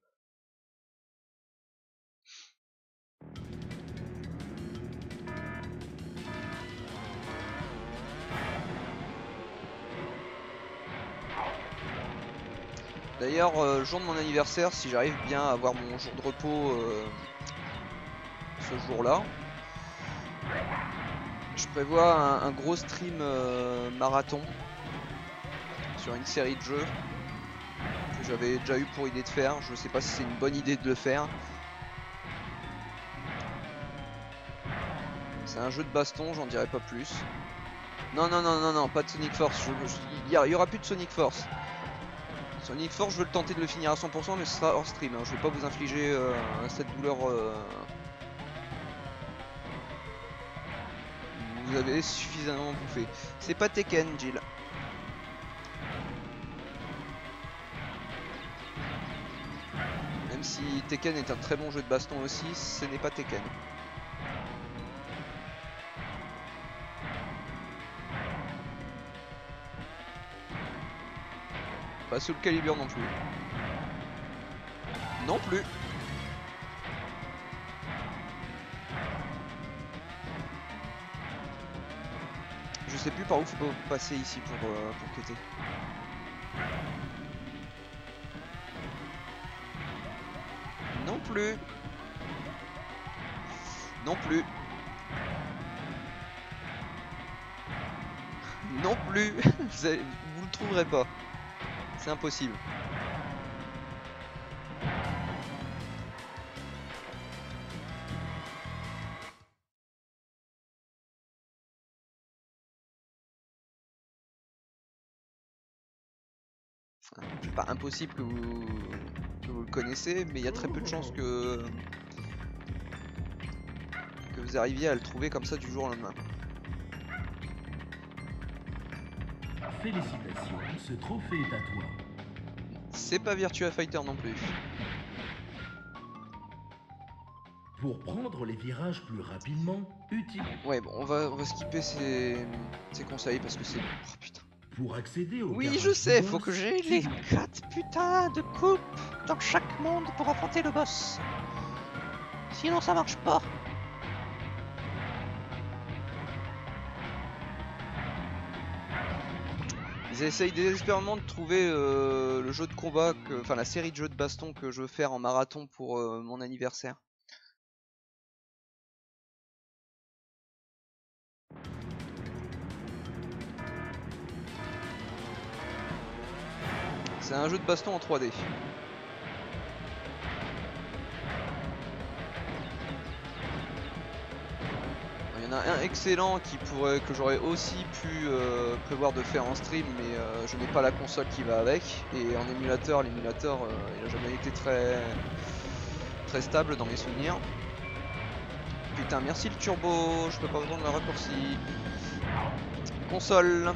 Speaker 1: D'ailleurs, euh, jour de mon anniversaire, si j'arrive bien à avoir mon jour de repos euh, ce jour-là, je prévois un, un gros stream euh, marathon sur une série de jeux que j'avais déjà eu pour idée de faire. Je sais pas si c'est une bonne idée de le faire. C'est un jeu de baston, j'en dirai pas plus. Non, non, non, non, non, pas de Sonic Force. Il y, y aura plus de Sonic Force. Sonic Force, je veux le tenter de le finir à cent pour cent, mais ce sera hors stream. Hein. Je vais pas vous infliger euh, cette douleur. Euh... Vous avez suffisamment bouffé. C'est pas Tekken, Jill. Même si Tekken est un très bon jeu de baston aussi, ce n'est pas Tekken. Pas Soul Calibur non plus. Non plus. Je sais plus par où faut passer ici pour, euh, pour cutter. Non plus. Non plus. Non plus. vous, avez, vous le trouverez pas. C'est impossible. Enfin, c'est pas impossible que vous, que vous le connaissez, mais il y a très peu de chances que, que vous arriviez à le trouver comme ça du jour au lendemain.
Speaker 3: Félicitations, ce trophée est à toi.
Speaker 1: C'est pas Virtua Fighter non plus.
Speaker 3: Pour prendre les virages plus rapidement, utilise...
Speaker 1: Ouais, bon, on va, on va skipper ces, ces conseils parce que c'est... Oh putain.
Speaker 3: Pour accéder au
Speaker 1: Oui,
Speaker 3: garage
Speaker 1: je sais,
Speaker 3: du
Speaker 1: faut
Speaker 3: boss,
Speaker 1: que j'ai les quatre putains de coupes dans chaque monde pour affronter le boss. Sinon ça marche pas. Ils essayent désespérément de trouver euh, le jeu de combat, que, enfin la série de jeux de baston que je veux faire en marathon pour euh, mon anniversaire. C'est un jeu de baston en trois D. Il y en a un excellent qui pourrait, que j'aurais aussi pu euh, prévoir de faire en stream, mais euh, je n'ai pas la console qui va avec. Et en émulateur, l'émulateur, euh, il n'a jamais été très, très stable dans mes souvenirs. Putain, merci le turbo, je peux pas prendre le raccourci. Console.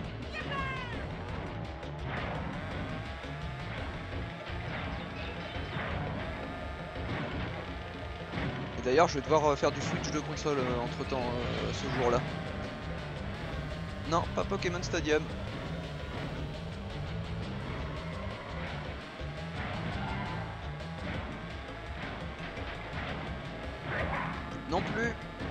Speaker 1: D'ailleurs, je vais devoir faire du switch de console euh, entre temps euh, ce jour-là. Non, pas Pokémon Stadium. Non plus.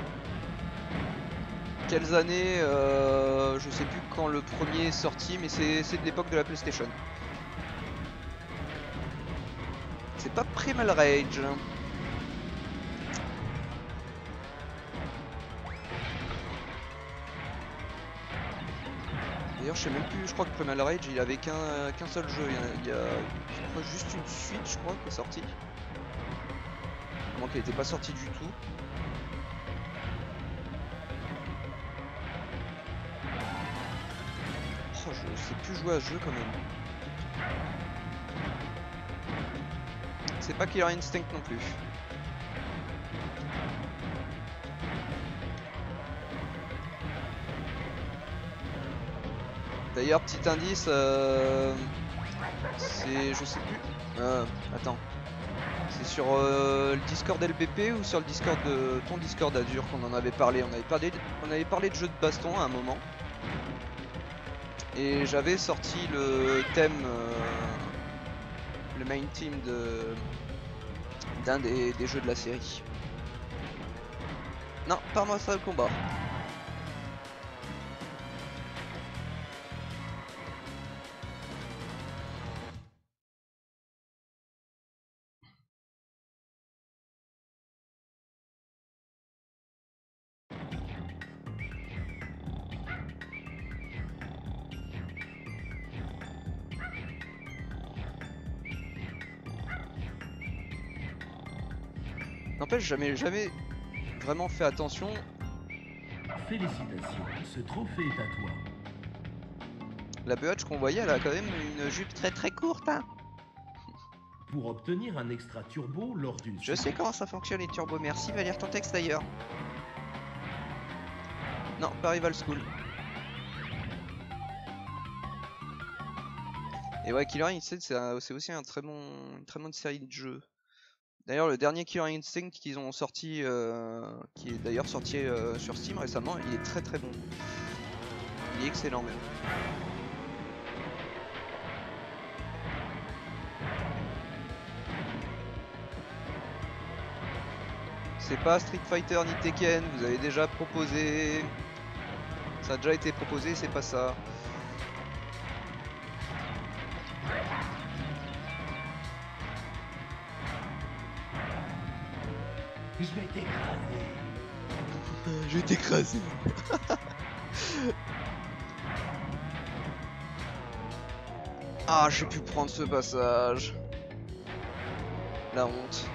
Speaker 1: Quelles années euh, je sais plus quand le premier est sorti, mais c'est de l'époque de la PlayStation. C'est pas Primal Rage. D'ailleurs, je sais même plus, je crois que Primal Rage il avait qu'un qu'un seul jeu. Il y, a, il y a je crois, juste une suite, je crois, qui est sortie. Donc, elle n'était pas sortie du tout. Oh, je sais plus jouer à ce jeu quand même. C'est pas Killer Instinct non plus. D'ailleurs, petit indice, euh, c'est, je sais plus. Euh, attends, c'est sur euh, le Discord L B P ou sur le Discord de ton Discord Azure qu'on en avait parlé. On avait parlé, de, on avait parlé de jeux de baston à un moment. Et j'avais sorti le thème, euh, le main team de d'un des, des jeux de la série. Non, pas Mortal Kombat. N'empêche, jamais, jamais vraiment fait attention.
Speaker 3: Félicitations, ce trophée est à toi.
Speaker 1: La B H qu'on voyait, elle a quand même une jupe très très courte. Hein.
Speaker 3: Pour obtenir un extra turbo lors d'une...
Speaker 1: Je sais comment ça fonctionne les turbos, merci, va lire ton texte d'ailleurs. Non, pas Rival School. Et ouais, Killer Instinct, c'est aussi un très bon, une très bonne série de jeux. D'ailleurs, le dernier Killer Instinct qu'ils ont sorti, euh, qui est d'ailleurs sorti euh, sur Steam récemment, il est très très bon. Il est excellent même. C'est pas Street Fighter ni Tekken, vous avez déjà proposé. Ça a déjà été proposé, c'est pas ça.
Speaker 3: Je vais t'écraser.
Speaker 1: Je vais t'écraser. Ah, j'ai pu prendre ce passage. La honte.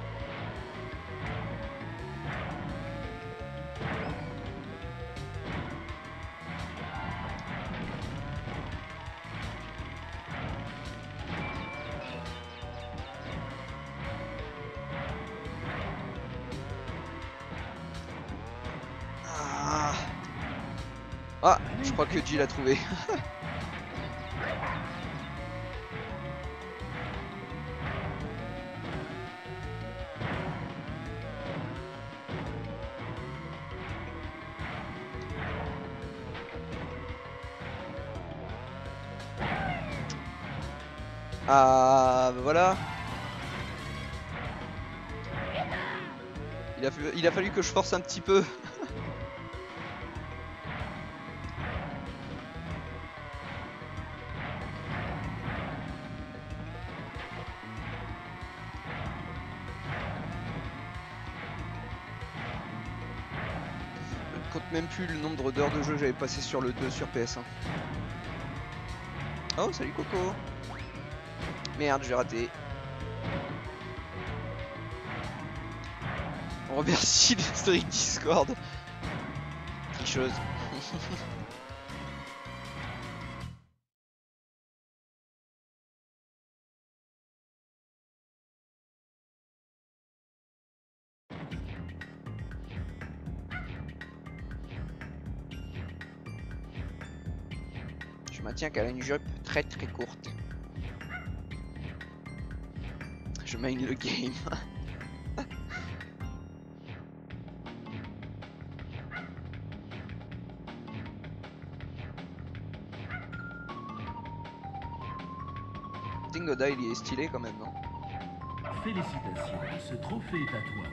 Speaker 1: Ah, je crois que G l'a trouvé. Ah, bah voilà. Il a, il a fallu que je force un petit peu. Je compte même plus le nombre d'heures de jeu que j'avais passé sur le deux sur P S un. Oh, salut Coco. Merde, j'ai raté. On remercie l'historique Discord. Tricheuse. Je maintiens qu'elle a une jupe très très courte. Je main le game. Dingoda il est stylé quand même, non?
Speaker 3: Félicitations, ce trophée est à toi.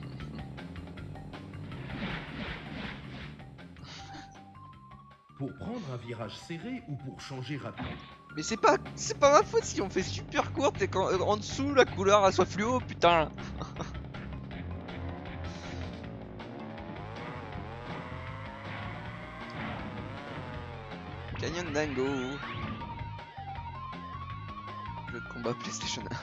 Speaker 3: Pour prendre un virage serré ou pour changer rapidement.
Speaker 1: Mais c'est pas c'est pas ma faute si on fait super courte et qu'en en dessous la couleur elle soit fluo, putain. Gagner Dango. Jeu de combat PlayStation un.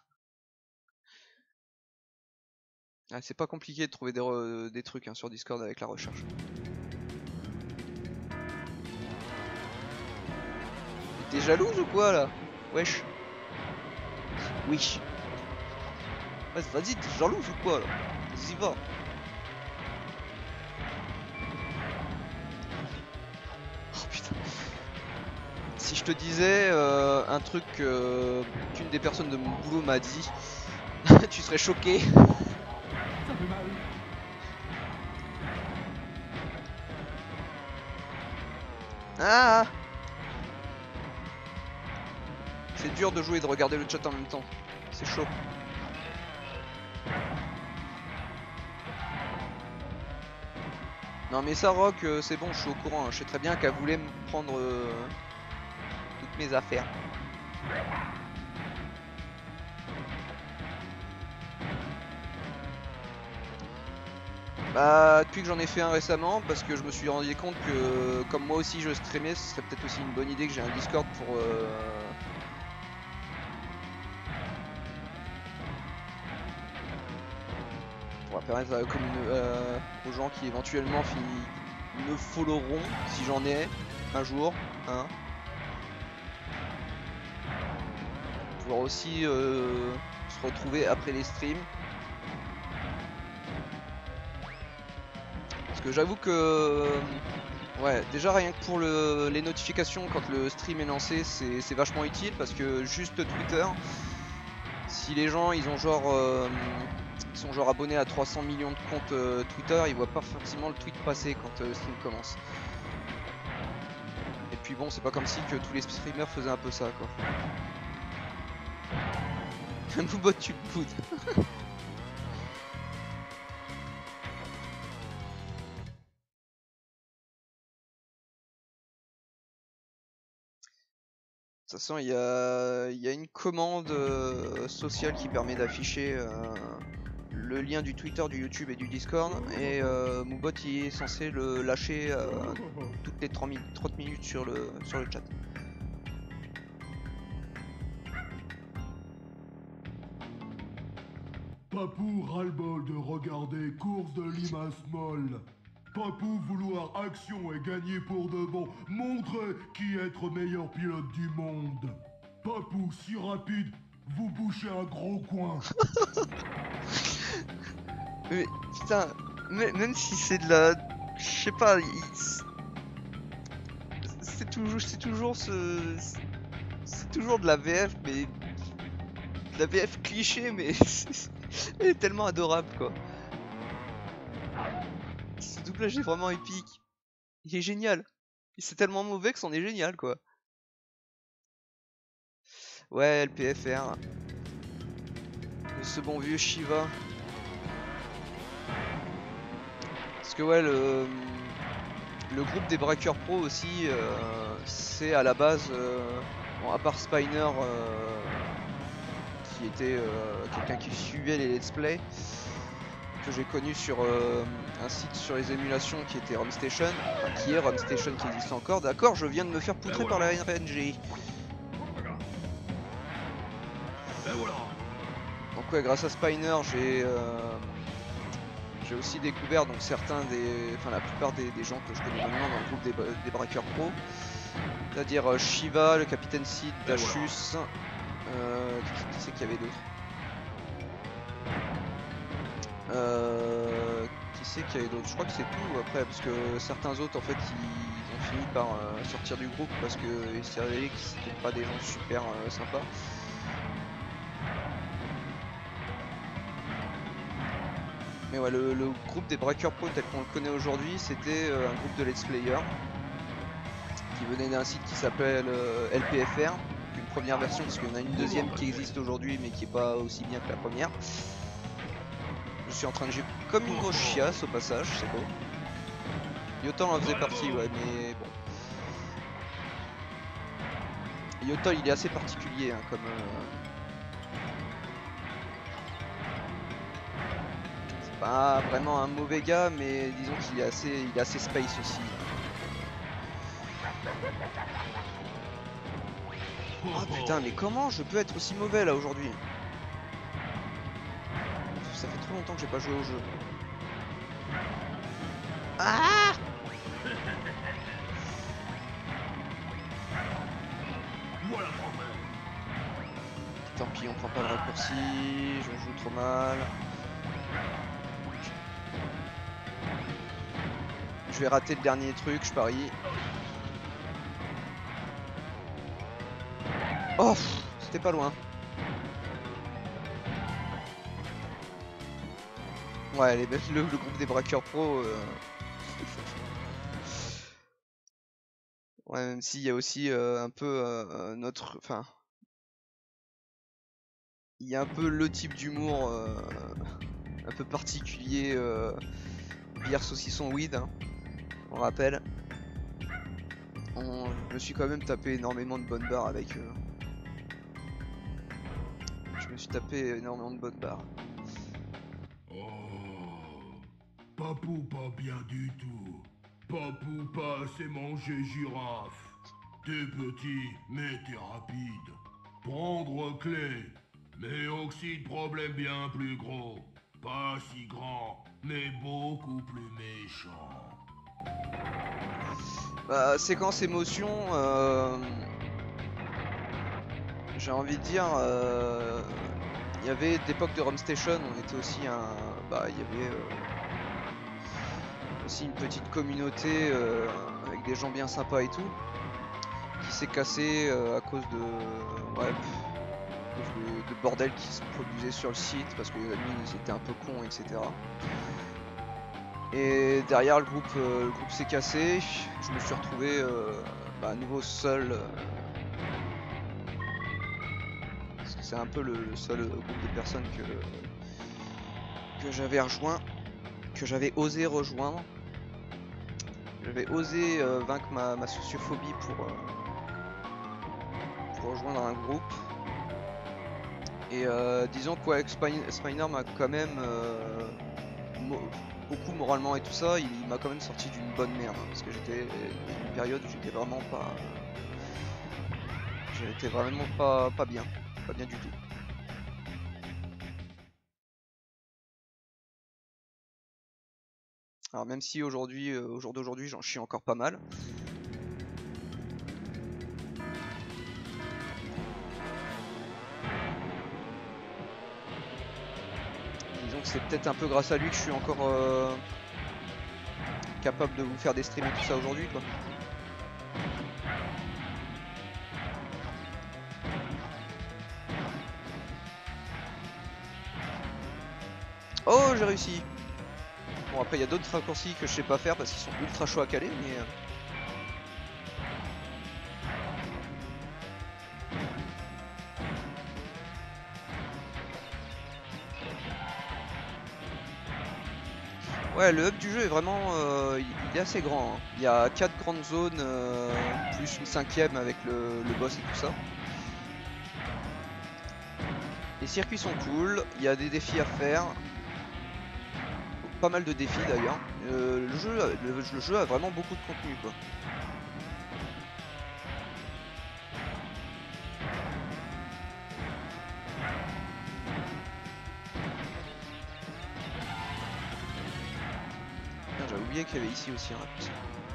Speaker 1: Ah, c'est pas compliqué de trouver des, re des trucs hein, sur Discord avec la recherche. T'es jalouse ou quoi là? Wesh. Wesh. Vas-y, t'es jalouse ou quoi là? Vas-y, va. Oh putain. Si je te disais euh, un truc euh, qu'une des personnes de mon boulot m'a dit, tu serais choqué.
Speaker 3: Ça fait mal.
Speaker 1: Ah! C'est dur de jouer et de regarder le chat en même temps. C'est chaud. Non mais ça Rock, euh, c'est bon, je suis au courant. Hein. Je sais très bien qu'elle voulait me prendre euh, toutes mes affaires. Bah depuis que j'en ai fait un récemment, parce que je me suis rendu compte que comme moi aussi je streamais, ce serait peut-être aussi une bonne idée que j'ai un Discord pour... Euh... pour permettre à, comme une, euh, aux gens qui éventuellement me followeront, si j'en ai un jour, hein. Pouvoir aussi euh, se retrouver après les streams. Parce que j'avoue que ouais, déjà rien que pour le, les notifications quand le stream est lancé, c'est vachement utile parce que juste Twitter, si les gens ils ont genre euh, ils sont genre abonnés à trois cents millions de comptes euh, Twitter, ils voient pas forcément le tweet passer quand euh, le stream commence. Et puis bon, c'est pas comme si que tous les streamers faisaient un peu ça quoi. Moubot, tu le poudres. De toute façon, il y a, y a une commande euh, sociale qui permet d'afficher euh, le lien du Twitter, du YouTube et du Discord. Et euh, Moubot il est censé le lâcher euh, toutes les trente minutes sur le, sur le chat.
Speaker 3: Papou ras-le-bol de regarder course de limace molle. Papou vouloir action et gagner pour de bon, montrer qui est être meilleur pilote du monde. Papou si rapide, vous bouchez un gros coin.
Speaker 1: Mais putain, même si c'est de la... Je sais pas, c'est toujours, c'est toujours ce... C'est toujours de la V F, mais... De la V F cliché, mais... Elle est tellement adorable quoi. Ce doublage est vraiment épique. Il est génial. C'est tellement mauvais que c'en est génial quoi. Ouais, L P F R. Ce bon vieux Shiva. Parce que ouais, le, le groupe des Breakers Pro aussi, euh, c'est à la base, euh, bon, à part Spiner, euh, qui était euh, quelqu'un qui suivait les let's play, que j'ai connu sur euh, un site sur les émulations qui était RomStation, enfin, qui est RomStation qui existe encore. D'accord, je viens de me faire poutrer par la N R N G. Donc ouais, grâce à Spiner, j'ai euh, j'ai aussi découvert donc certains des, enfin la plupart des, des gens que je connais maintenant dans le groupe des, des Breakers Pro, c'est-à-dire euh, Shiva, le Capitaine Sid, Dachus, euh, qui, qui c'est qu'il y avait d'autres. Euh, qui c'est qu'il y avait d'autres? Je crois que c'est tout après, parce que certains autres en fait ils ont fini par euh, sortir du groupe parce que ils s'est révélé que c'était pas des gens super euh, sympas. Mais ouais, le, le groupe des Breakers Pro tel qu'on le connaît aujourd'hui, c'était euh, un groupe de let's players qui venait d'un site qui s'appelle euh, L P F R, une première version parce qu'il y en a une deuxième qui existe aujourd'hui mais qui est pas aussi bien que la première. Je suis en train de jouer comme une grosse chiasse au passage, c'est beau. Yotol en faisait partie, ouais, mais bon. Yotol il est assez particulier hein, comme... Euh... C'est pas vraiment un mauvais gars, mais disons qu'il est assez, il est assez space aussi. Oh putain, mais comment je peux être aussi mauvais là aujourd'hui? Ça fait trop longtemps que j'ai pas joué au jeu. Ah! Tant pis, on prend pas le raccourci, je joue trop mal. Je vais rater le dernier truc, je parie. Oh, c'était pas loin. Ouais, les, le, le groupe des braqueurs pro. Euh... ouais, même s'il y a aussi euh, un peu euh, notre. Enfin. Il y a un peu le type d'humour euh, un peu particulier. Euh, bière, saucisson, weed. Hein, on rappelle. On, je me suis quand même tapé énormément de bonnes barres avec eux. Je me suis tapé énormément de bonnes barres.
Speaker 3: Oh, Papou pas bien du tout. Papou pas assez mangé girafe. T'es petit, mais t'es rapide. Prendre clé, mais aussi de problème bien plus gros. Pas si grand, mais beaucoup plus méchant.
Speaker 1: Bah, séquence émotion, euh... j'ai envie de dire, euh... il y avait d'époque de Rome Station, on était aussi un, bah, il y avait euh... aussi une petite communauté euh... avec des gens bien sympas et tout, qui s'est cassé euh, à cause de, ouais, de, de bordel qui se produisait sur le site parce que les admins ils étaient un peu cons, et cetera. Et derrière le groupe, euh, le groupe s'est cassé, je me suis retrouvé euh, bah, à nouveau seul. Euh, parce que c'est un peu le, le seul groupe de personnes que, que j'avais rejoint, que j'avais osé rejoindre. J'avais osé euh, vaincre ma, ma sociophobie pour, euh, pour rejoindre un groupe. Et euh, disons que ouais, Spiner m'a quand même euh, beaucoup moralement et tout ça, il, il m'a quand même sorti d'une bonne merde hein, parce que j'étais une période où j'étais vraiment pas j'étais vraiment pas pas bien, pas bien du tout. Alors même si aujourd'hui, euh, au jour d'aujourd'hui, j'en chie encore pas mal. Disons que c'est peut-être un peu grâce à lui que je suis encore euh, capable de vous faire des streams et tout ça aujourd'hui quoi. Oh, j'ai réussi. Bon après il y a d'autres raccourcis que je sais pas faire parce qu'ils sont ultra chauds à caler mais... Ouais, le hub du jeu est vraiment, euh, il est assez grand. Hein. Il y a quatre grandes zones, euh, plus une cinquième avec le, le boss et tout ça. Les circuits sont cool, il y a des défis à faire. Pas mal de défis d'ailleurs. Euh, le, jeu, le, le jeu a vraiment beaucoup de contenu quoi. J'avais oublié qu'il y avait ici aussi un raccourci.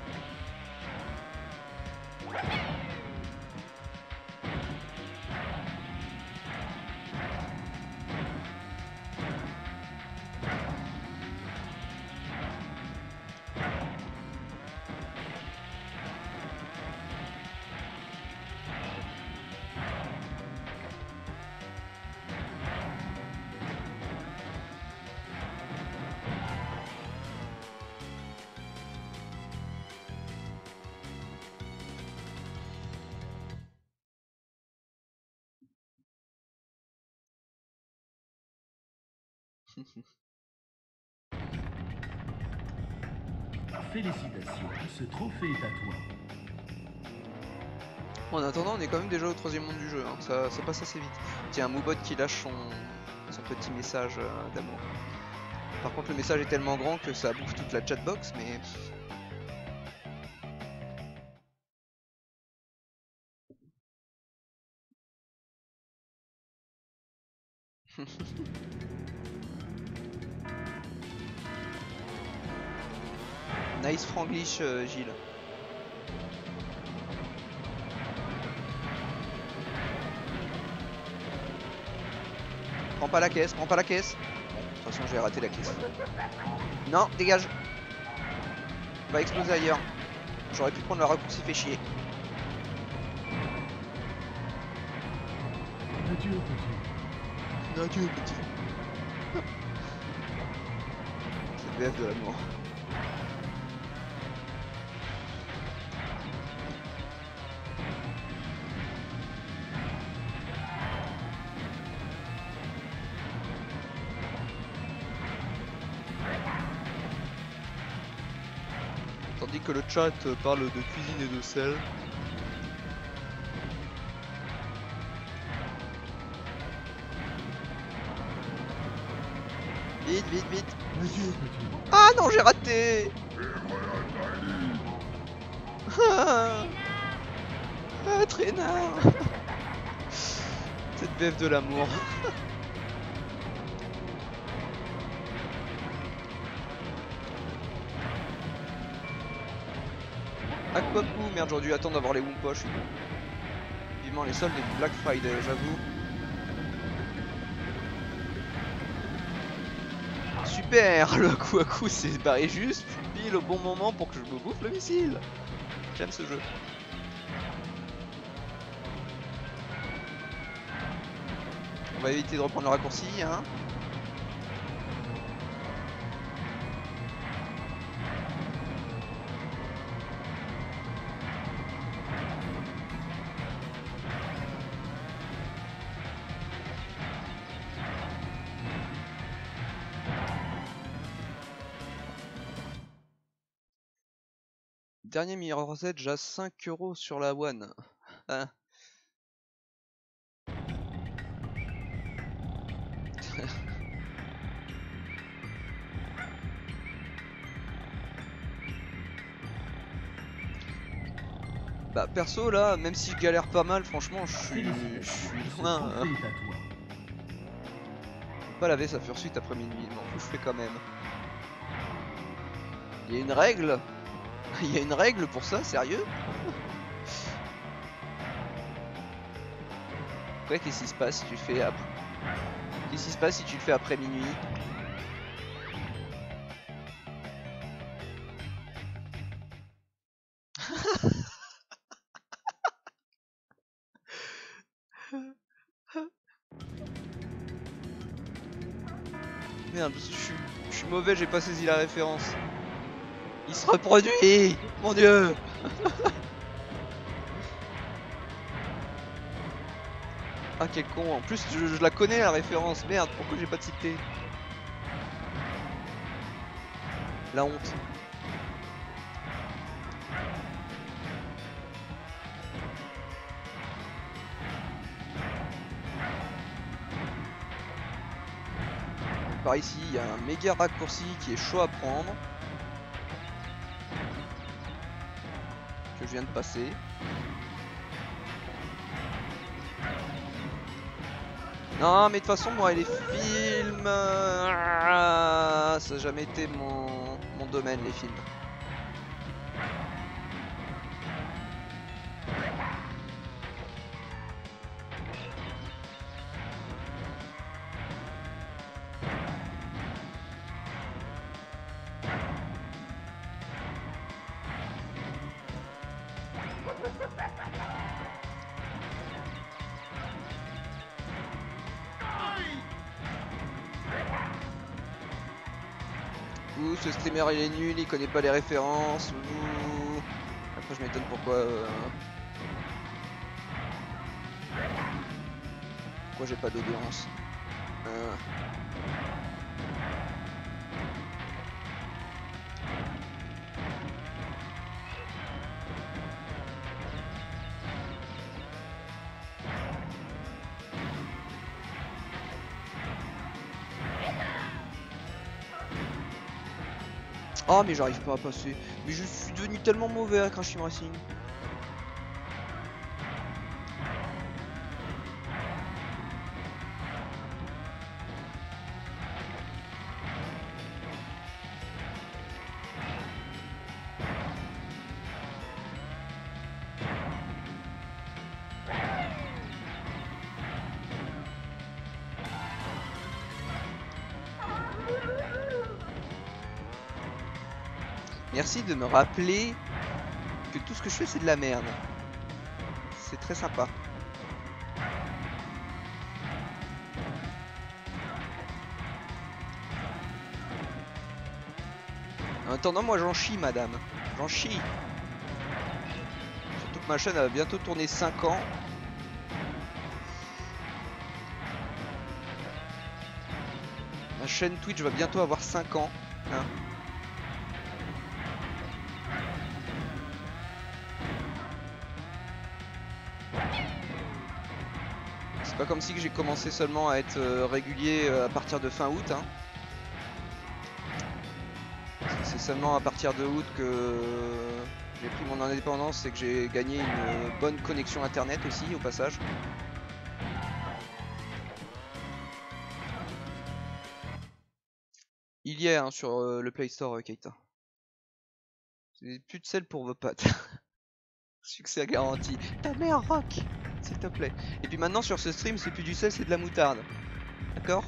Speaker 3: Félicitations, ce trophée est à toi.
Speaker 1: En attendant, on est quand même déjà au troisième monde du jeu, hein. ça, ça passe assez vite. Tiens, un Moobot qui lâche son, son petit message euh, d'amour. Par contre, le message est tellement grand que ça bouffe toute la chatbox, mais... Nice franglish, euh, Gilles. Prends pas la caisse, prends pas la caisse. Bon, de toute façon, j'ai raté la caisse. Non, dégage. Va exploser ailleurs. J'aurais pu prendre le raccourci, fait chier.
Speaker 3: Adieu, petit.
Speaker 1: Adieu, petit. C'est le V F de l'amour. Tandis que le chat parle de cuisine et de sel. Vite, vite, vite.
Speaker 3: Adieu, petit.
Speaker 1: Ah non, j'ai raté. Ah, ah traînard. Cette V F de l'amour. À quoi coup, merde, j'aurais dû attendre d'avoir les Wumpa, je suis con. Vivement les soldes et Black Friday, j'avoue. Super, le coup à coup c'est barré juste pile au bon moment pour que je me bouffe le missile. J'aime ce jeu. On va éviter de reprendre le raccourci, hein. Dernier meilleur recette, j'ai cinq euros sur la one. Hein. Bah perso là, même si je galère pas mal, franchement je suis, je suis loin. Hein. Pas laver sa fursuite après minuit, non, je fais quand même. Il y a une règle. Il y a une règle pour ça, sérieux? Après, qu'est-ce qui se passe si tu le fais après? Qu'est-ce qui se passe si tu le fais après minuit? Merde, je suis, je suis mauvais, j'ai pas saisi la référence. Il se reproduit! Mon dieu! Ah quel con, en plus je, je la connais la référence, merde, pourquoi j'ai pas cité? La honte. Par ici, il y a un méga raccourci qui est chaud à prendre. Que je viens de passer. Non mais de toute façon moi les films, euh, ça n'a jamais été mon, mon domaine les films. Ouh, ce streamer il est nul, il connaît pas les références. Ouh. Après je m'étonne pourquoi euh... pourquoi j'ai pas d'audience. Euh... Oh mais j'arrive pas à passer. Mais je suis devenu tellement mauvais à Crash Team Racing. Merci de me rappeler que tout ce que je fais c'est de la merde. C'est très sympa. En attendant, moi j'en chie, madame. J'en chie. Surtout que ma chaîne a bientôt tourné cinq ans. Ma chaîne Twitch va bientôt avoir cinq ans. Hein. C'est pas comme si j'ai commencé seulement à être euh, régulier euh, à partir de fin août. Hein. C'est seulement à partir de août que euh, j'ai pris mon indépendance et que j'ai gagné une bonne connexion internet aussi au passage. Il y est hein, sur euh, le Play Store, euh, Keita. C'est plus de sel pour vos potes. Succès garanti. Ta mère rock, s'il te plaît. Et puis maintenant sur ce stream, c'est plus du sel, c'est de la moutarde. D'accord?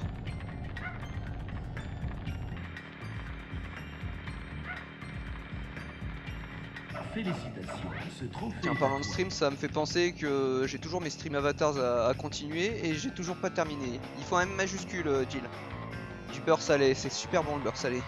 Speaker 3: Félicitations, ce trophée.
Speaker 1: Tiens, en parlant de stream, ça me fait penser que j'ai toujours mes stream avatars à, à continuer et j'ai toujours pas terminé. Il faut un M majuscule, euh, Jill. Du beurre salé, c'est super bon le beurre salé.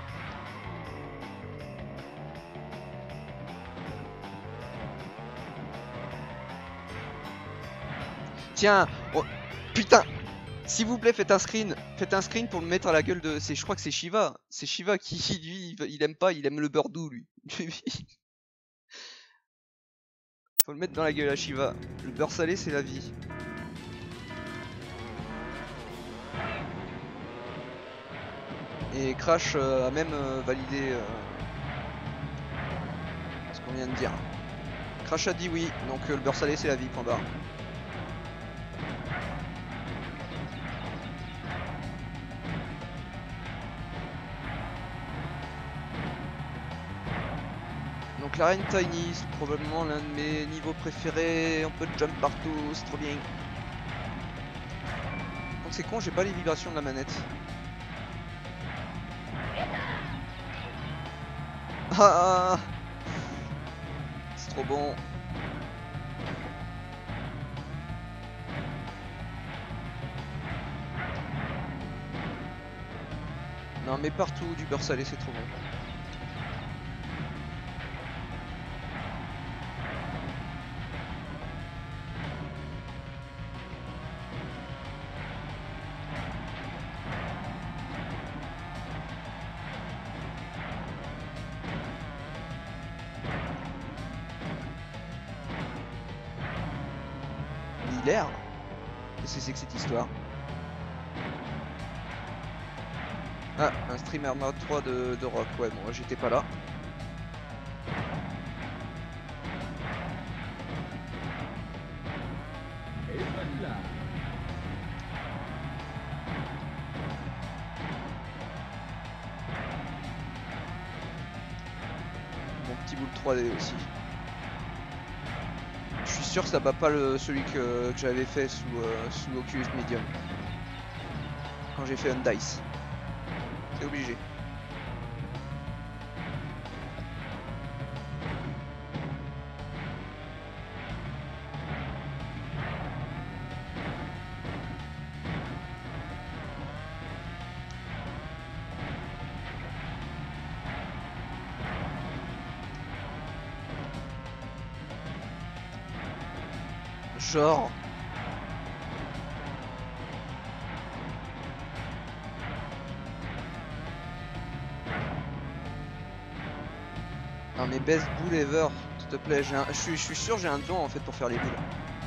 Speaker 1: Tiens, oh, putain, s'il vous plaît, faites un screen, faites un screen pour le mettre à la gueule de. C'est, je crois que c'est Shiva, c'est Shiva qui lui, il, il aime pas, il aime le beurre doux lui. Faut le mettre dans la gueule à Shiva. Le beurre salé, c'est la vie. Et Crash euh, a même euh, validé euh, ce qu'on vient de dire. Crash a dit oui, donc euh, le beurre salé, c'est la vie. Point barre. Donc l'arène Tiny, c'est probablement l'un de mes niveaux préférés, on peut jump partout, c'est trop bien. Donc c'est con, j'ai pas les vibrations de la manette. Ah, c'est trop bon. Non mais partout du beurre salé, c'est trop bon. Qu'est-ce que c'est que cette histoire? Ah, un streamer mode trois de, de rock, ouais bon j'étais pas là. Mon petit boule trois D aussi. Je suis sûr que ça bat pas le, celui que, que j'avais fait sous, euh, sous Oculus Medium. Quand j'ai fait Undice. C'est obligé. Genre. Non mais best boule ever, s'il te plaît, j'ai un... je, suis, je suis sûr j'ai un don en fait pour faire les boules.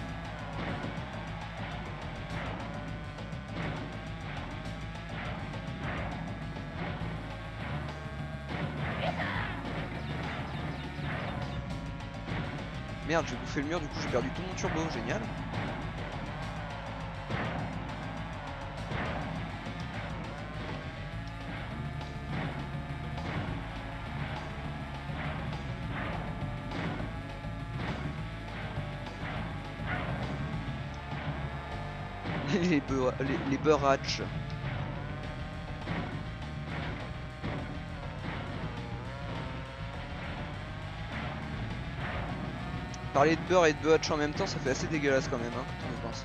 Speaker 1: Merde, j'ai bouffé le mur, du coup j'ai perdu tout mon turbo, génial. les, beurre, les, les beurratch. Parler de beurre et de butch en même temps, ça fait assez dégueulasse quand même, hein, quand on y pense.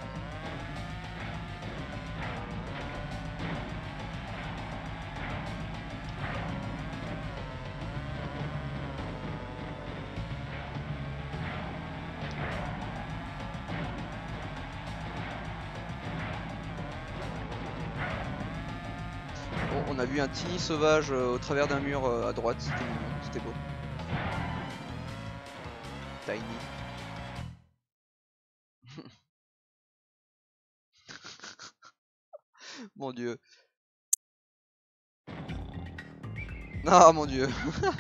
Speaker 1: Bon, on a vu un tiny sauvage euh, au travers d'un mur euh, à droite, c'était mignon, c'était beau. Tiny. Mon dieu. Ah mon dieu.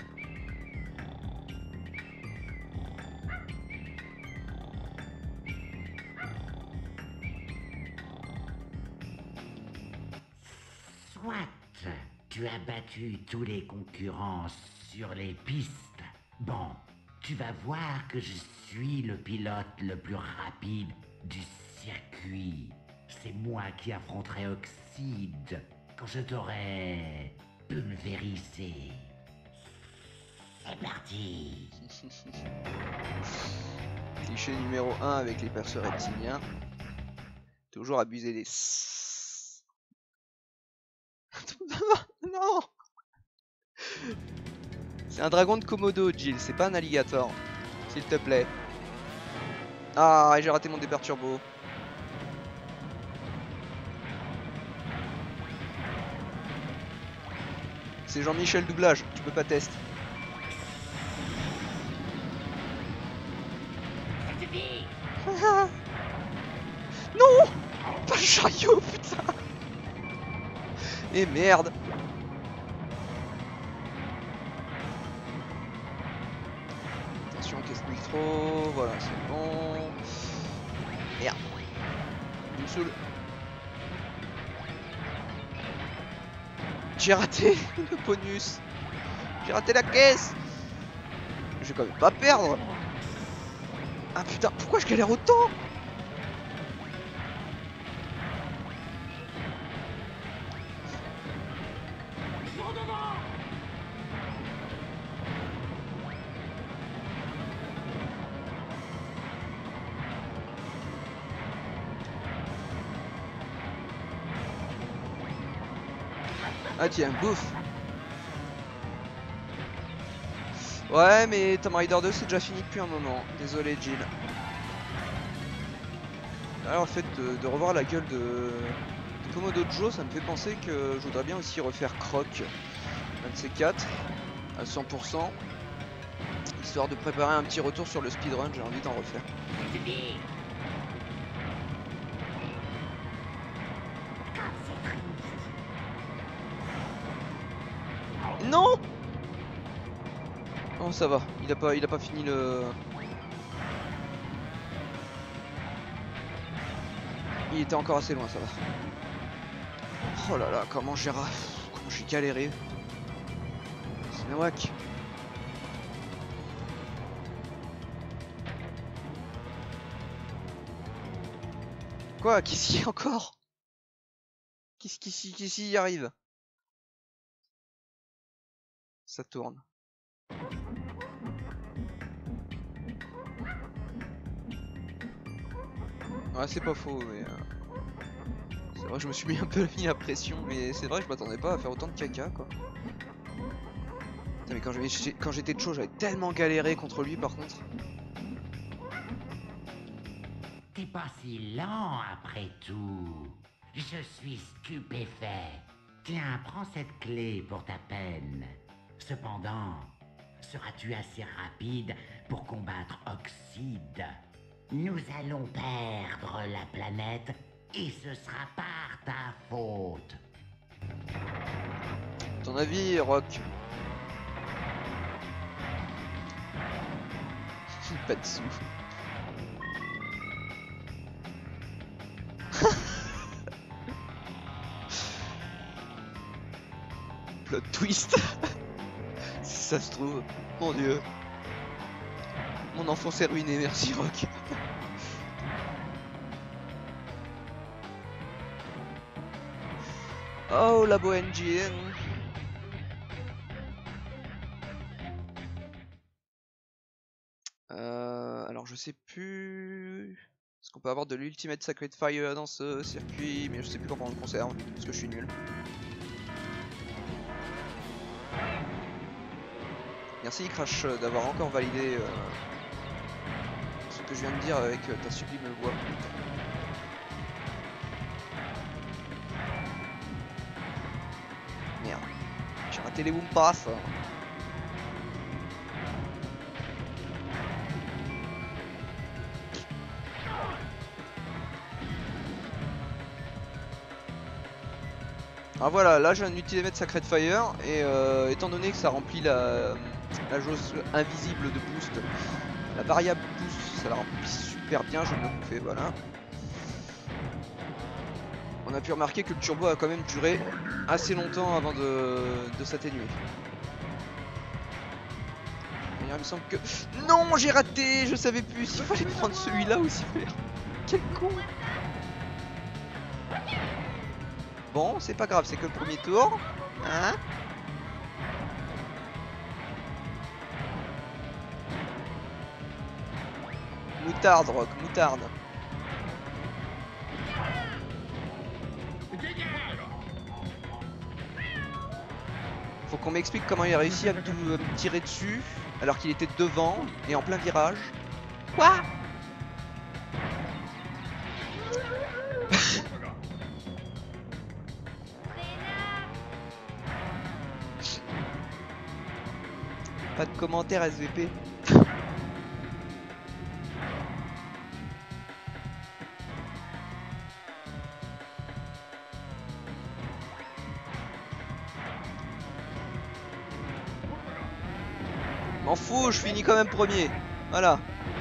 Speaker 2: Soit tu as battu tous les concurrents sur les pistes. Bon, tu vas voir que je suis le pilote le plus rapide du circuit. C'est moi qui affronterai Oxide quand je t'aurai pulvérisé. C'est parti.
Speaker 1: Cliché numéro un avec les persos reptiliens. Toujours abuser des... Non. C'est un dragon de Komodo, Jill, c'est pas un alligator. S'il te plaît. Ah, j'ai raté mon départ turbo. C'est Jean-Michel doublage, tu peux pas tester. Non. Pas le chariot, putain. Et merde. Attention, caisse nitro, voilà, c'est bon. Merde. Il me saoule. J'ai raté le bonus. J'ai raté la caisse. Je vais quand même pas perdre. Ah putain, pourquoi je galère autant? Ah tiens, bouffe. Ouais, mais Tomb Raider deux c'est déjà fini depuis un moment. Désolé Jill. Alors en fait de, de revoir la gueule de, de Komodo Joe, ça me fait penser que je voudrais bien aussi refaire Croc, un de ces quatre, à cent pour cent. Histoire de préparer un petit retour sur le speedrun, j'ai envie d'en refaire. Non. Oh ça va, il a pas, il a pas fini le... Il était encore assez loin, ça va. Oh là là, comment j'ai ra... comment j'ai galéré. C'est nawak. Quoi? Qu'est-ce qu'il y a encore? Qu'est-ce qui qu'est-ce qui y arrive? Ça tourne. Ouais, c'est pas faux, mais... Euh... C'est vrai que je me suis mis un peu mis la pression, mais c'est vrai que je m'attendais pas à faire autant de caca, quoi. Putain, mais quand j'étais de chaud, j'avais tellement galéré contre lui, par contre.
Speaker 2: T'es pas si lent après tout. Je suis stupéfait. Tiens, prends cette clé pour ta peine. Cependant, seras-tu assez rapide pour combattre Oxide? Nous allons perdre la planète et ce sera par ta faute.
Speaker 1: Ton avis, Rock? Pas de sous. Plot twist. Si ça se trouve, mon dieu. Mon enfance est ruinée, merci Rock. Oh, la Bo Engine. Euh, alors je sais sais plus... Est-ce qu'on peut avoir de l'Ultimate Sacred Fire dans ce circuit? Mais je sais plus comment on le conserve, parce que je suis nul. Merci Crash d'avoir encore validé euh, ce que je viens de dire avec euh, ta sublime voix. Merde, j'ai raté les Wumpas. Alors voilà, là j'ai un Ultimate Sacred Fire et euh, étant donné que ça remplit la, la jauge invisible de boost, la variable boost, ça la remplit super bien, je vais me le bouffer, voilà. On a pu remarquer que le turbo a quand même duré assez longtemps avant de, de s'atténuer. Il me semble que... Non, j'ai raté, je savais plus s'il fallait prendre celui-là ou s'il fallait... Quel con! Bon, c'est pas grave, c'est que le premier tour. Hein? Moutarde, Rock, moutarde. Faut qu'on m'explique comment il a réussi à me tirer dessus alors qu'il était devant et en plein virage. Quoi? Pas de commentaire S V P. M'en fous, je finis quand même premier. Voilà.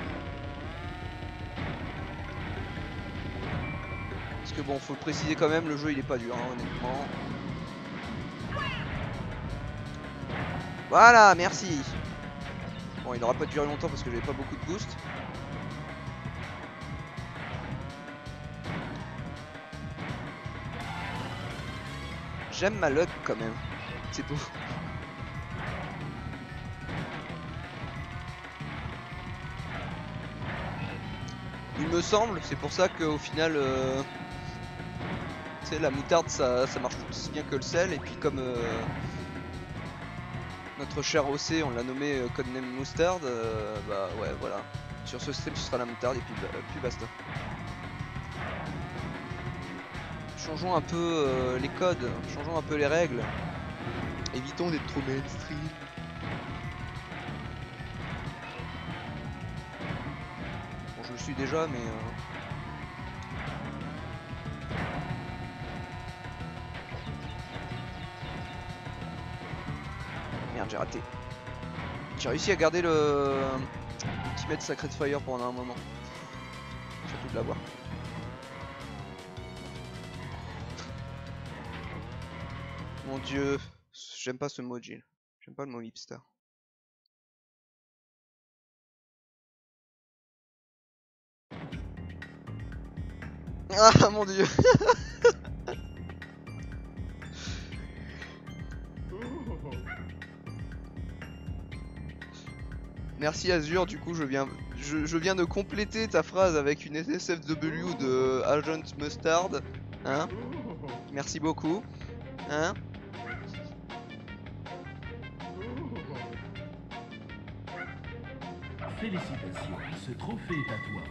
Speaker 1: Parce que bon, faut le préciser quand même, le jeu il est pas dur, hein, honnêtement. Voilà, merci. Bon, il n'aura pas duré longtemps parce que j'avais pas beaucoup de boost. J'aime ma luck quand même. C'est beau. Il me semble, c'est pour ça qu'au final, euh, tu sais, la moutarde ça, ça marche aussi bien que le sel. Et puis comme euh, notre cher O C, on l'a nommé euh, codename Mustard, euh, bah ouais, voilà. Sur ce stream, ce sera la moutarde et puis, euh, puis basta. Changeons un peu euh, les codes, changeons un peu les règles. Évitons d'être trop mainstream. Bon, je le suis déjà, mais... Euh... Merde, j'ai raté. J'ai réussi à garder le Ultimate Sacred Fire pendant un moment. Surtout de l'avoir. Mon dieu, j'aime pas ce mot Jill. J'aime pas le mot hipster. Ah mon dieu. Merci Azure, du coup je viens je, je viens de compléter ta phrase avec une S S F W de Agent Mustard. Hein? Merci beaucoup. Hein?
Speaker 3: Félicitations, ce trophée est à toi.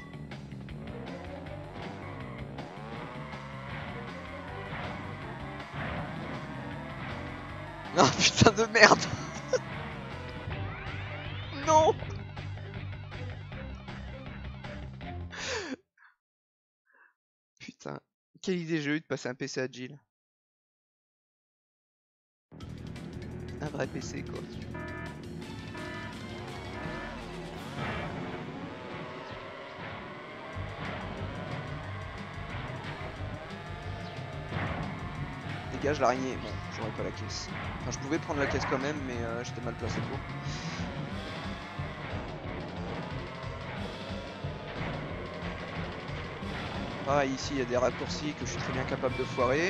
Speaker 1: Oh putain de merde. Non. Putain, quelle idée j'ai eu de passer un P C à Jill. Un vrai P C quoi. Dégage l'araignée. Bon, j'aurais pas la caisse. Enfin, je pouvais prendre la caisse quand même, mais euh, j'étais mal placé pour. Pareil, ici il y a des raccourcis que je suis très bien capable de foirer.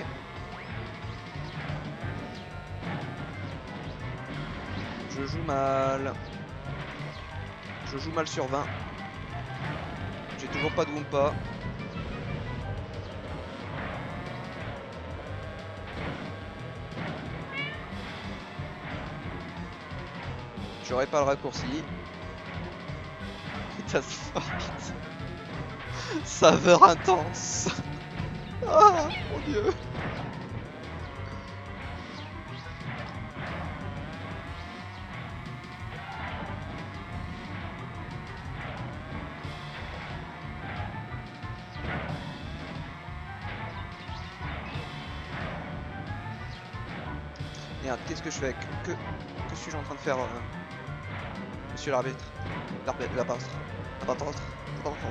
Speaker 1: Je joue mal. Je joue mal sur vingt. J'ai toujours pas de Wumpa. J'aurais pas le raccourci. Putain, saveur intense. Ah mon dieu. Merde, qu'est-ce que je fais? Que, que, que suis-je en train de faire, euh, monsieur l'arbitre? L'arbitre, l'arbitre, l'arbitre, l'arbitre.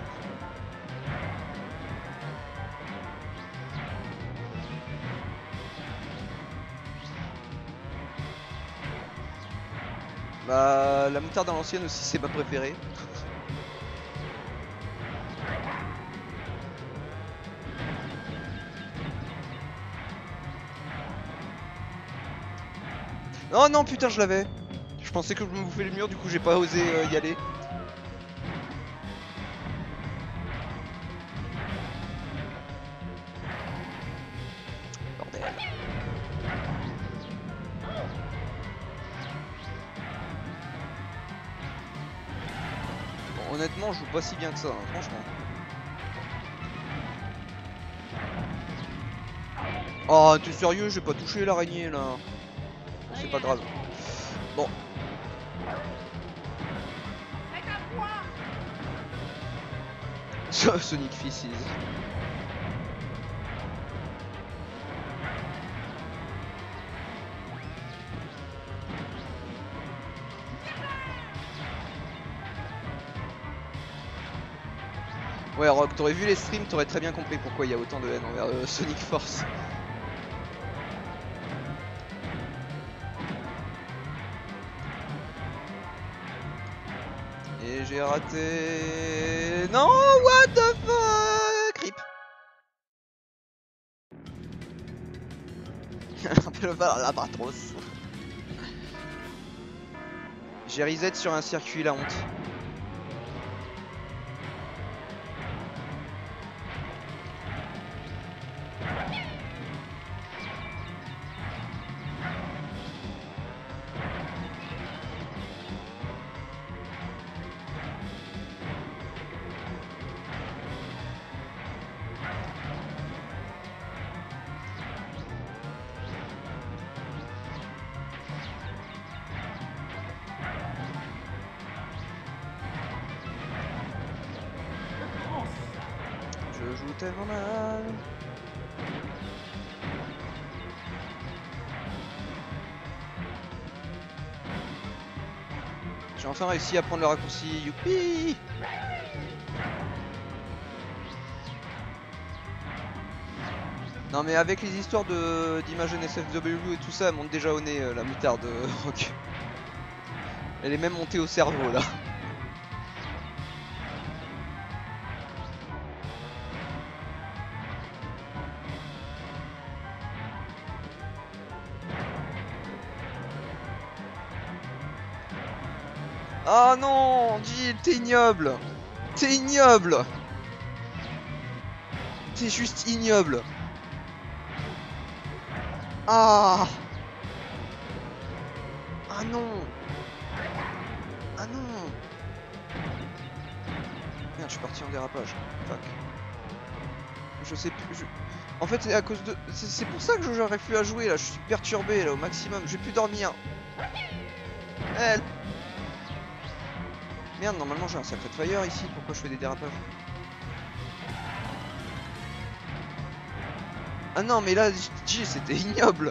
Speaker 1: Bah, la moutarde à l'ancienne aussi, c'est ma préférée. Oh non, putain, je l'avais. Je pensais que je me bouffais le mur, du coup j'ai pas osé euh, y aller. Bordel. Bon, honnêtement, je joue pas si bien que ça, hein, franchement. Oh, t'es sérieux? J'ai pas touché l'araignée là. Bon, c'est pas grave. Bon. Sonic Feces. Ouais, Rock, t'aurais vu les streams, t'aurais très bien compris pourquoi il y a autant de haine envers euh, Sonic Force. Et j'ai raté... Non, what the fuck? Creep. Rappelle pas l'Albatros. J'ai reset sur un circuit, la honte. Je joue tellement mal. J'ai enfin réussi à prendre le raccourci, youpi! Non mais avec les histoires de d'Image N S F W et tout ça, elle monte déjà au nez euh, la moutarde euh, Rock. Elle est même montée au cerveau là. Ah non, Jill, t'es ignoble. T'es ignoble. T'es juste ignoble. Ah. Ah non. Ah non. Merde, je suis parti en dérapage. Fuck. Je sais plus. Je... En fait, c'est à cause de. C'est pour ça que je n'arrive plus à jouer là. Je suis perturbé là au maximum. Je vais plus dormir. Elle. Merde, normalement j'ai un Sacred Fire ici, pourquoi je fais des dérapages? Ah non mais là, J c'était ignoble.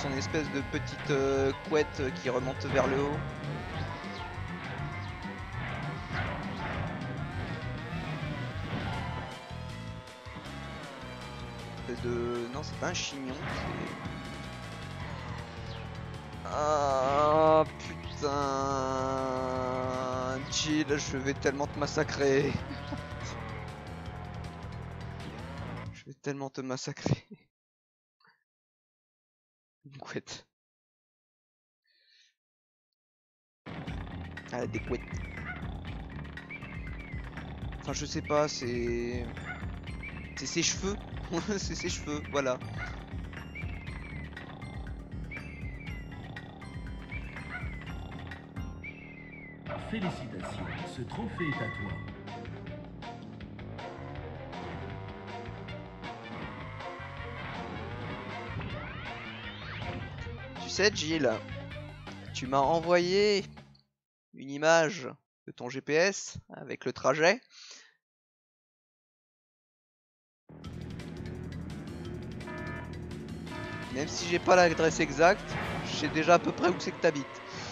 Speaker 1: son espèce de petite euh, couette qui remonte vers le haut. Espèce de... Non, c'est pas un chignon, c'est... Ah putain, Jill, je vais tellement te massacrer. Je vais tellement te massacrer. Une couette. Ah, des couettes. Enfin, je sais pas, c'est... C'est ses cheveux. C'est ses cheveux, voilà.
Speaker 3: Félicitations, ce trophée est à toi.
Speaker 1: Tu sais, Jill, tu m'as envoyé une image de ton G P S avec le trajet. Même si j'ai pas l'adresse exacte, je sais déjà à peu près où c'est que t'habites.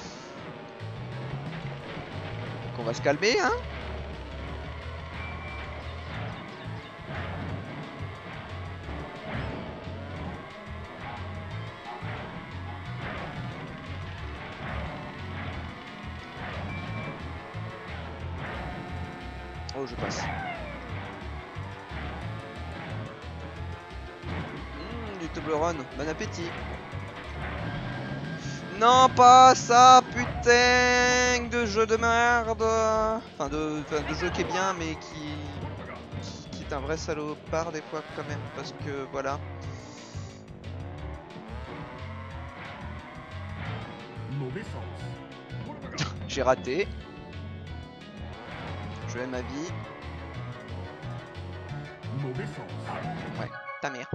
Speaker 1: Donc on va se calmer, hein. Oh, je passe. Mmh, du Toblerone, bon appétit. Non, pas ça, putain de jeu de merde. Enfin, de, enfin, de jeu qui est bien, mais qui, qui, qui est un vrai salopard des fois quand même, parce que voilà.
Speaker 3: Mauvais sens.
Speaker 1: J'ai raté. Je vais ma vie.
Speaker 3: Mauvais sens.
Speaker 1: Ouais, ta mère.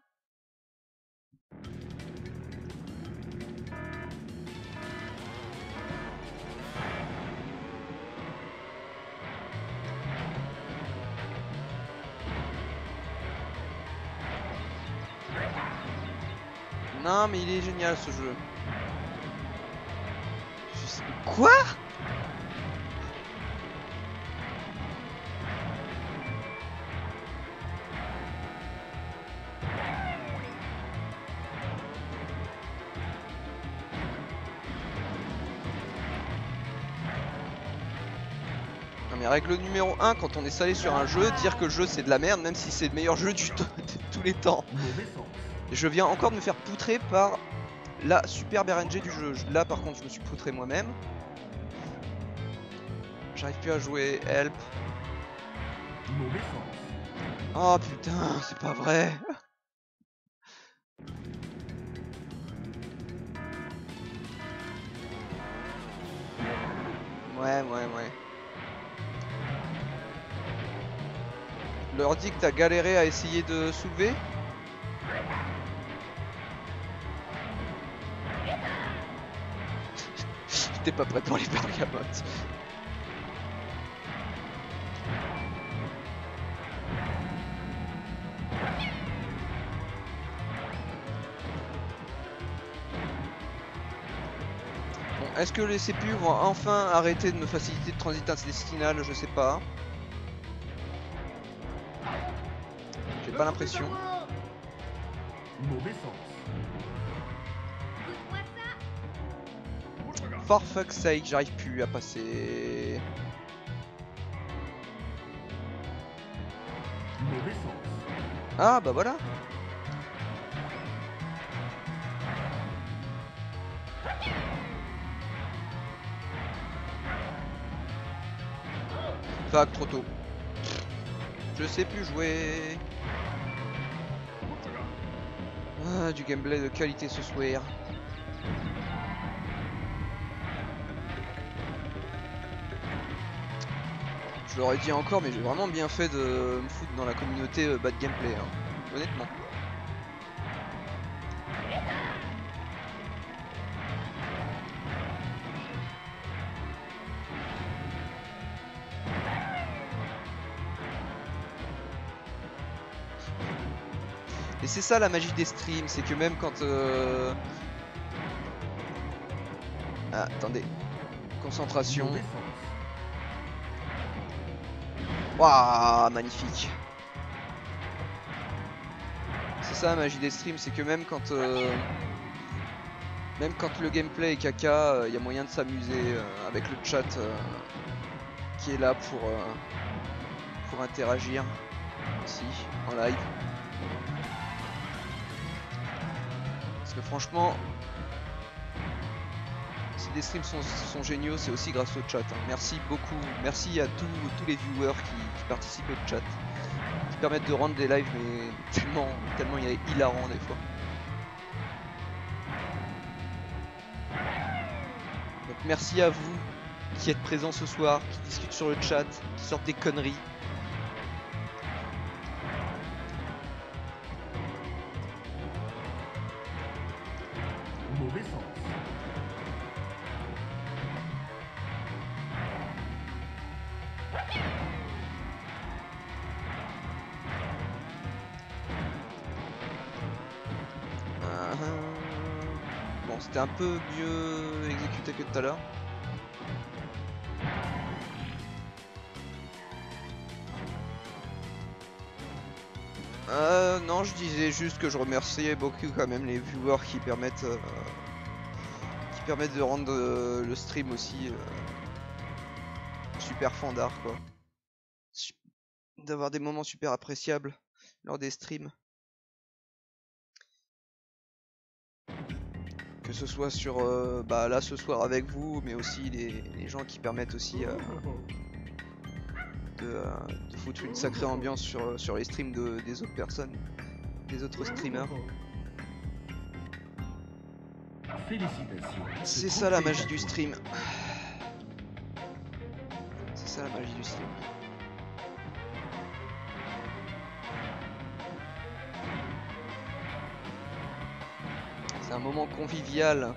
Speaker 1: Non, mais il est génial ce jeu. Je sais... Quoi? Non mais règle numéro un, quand on est salé sur un jeu, dire que le jeu c'est de la merde, même si c'est le meilleur jeu du de tous les temps.
Speaker 3: Mauvais sens.
Speaker 1: Je viens encore de me faire poutrer par la superbe R N G du jeu. Là par contre je me suis poutré moi-même. J'arrive plus à jouer, help.
Speaker 3: Mauvais sens.
Speaker 1: Oh putain, c'est pas vrai. Ouais, ouais, ouais. Leur dit que t'as galéré à essayer de soulever. J'étais pas prêt pour les bergamotes. Bon, est-ce que les C P U vont enfin arrêter de me faciliter de transit intestinal? Je sais pas. J'ai pas l'impression.
Speaker 3: Mauvais sens.
Speaker 1: For fuck's sake, j'arrive plus à passer.
Speaker 3: Mauvais sens.
Speaker 1: Ah bah voilà. Fuck, trop tôt. Je sais plus jouer. Ah, du gameplay de qualité ce soir. Je l'aurais dit encore, mais j'ai vraiment bien fait de me foutre dans la communauté euh, bad gameplay, hein. Honnêtement. Et c'est ça la magie des streams, c'est que même quand euh, Ah, attendez. Concentration.
Speaker 3: Mauvais sens.
Speaker 1: Waouh, magnifique. C'est ça la magie des streams, c'est que même quand euh, même quand le gameplay est caca, il euh, y a moyen de s'amuser euh, avec le chat euh, qui est là pour euh, pour interagir aussi en live. Parce que franchement, si les streams sont, sont géniaux, c'est aussi grâce au chat. Hein. Merci beaucoup, merci à tous, tous les viewers qui, qui participent au chat, qui permettent de rendre des lives mais tellement, tellement il est hilarant des fois. Donc merci à vous qui êtes présents ce soir, qui discutent sur le chat, qui sortent des conneries.
Speaker 3: Mauvais sens.
Speaker 1: Bon, c'était un peu mieux exécuté que tout à l'heure. Euh, non, je disais juste que je remerciais beaucoup quand même les viewers qui permettent euh, qui permettent de rendre euh, le stream aussi euh, super fandard quoi. Su- D'avoir des moments super appréciables lors des streams. Que ce soit sur euh, bah là ce soir avec vous, mais aussi les, les gens qui permettent aussi euh, de, euh, de foutre une sacrée ambiance sur, sur les streams de, des autres personnes, des autres streamers.
Speaker 3: Félicitations.
Speaker 1: C'est ça la magie du stream. C'est ça la magie du stream. C'est un moment convivial.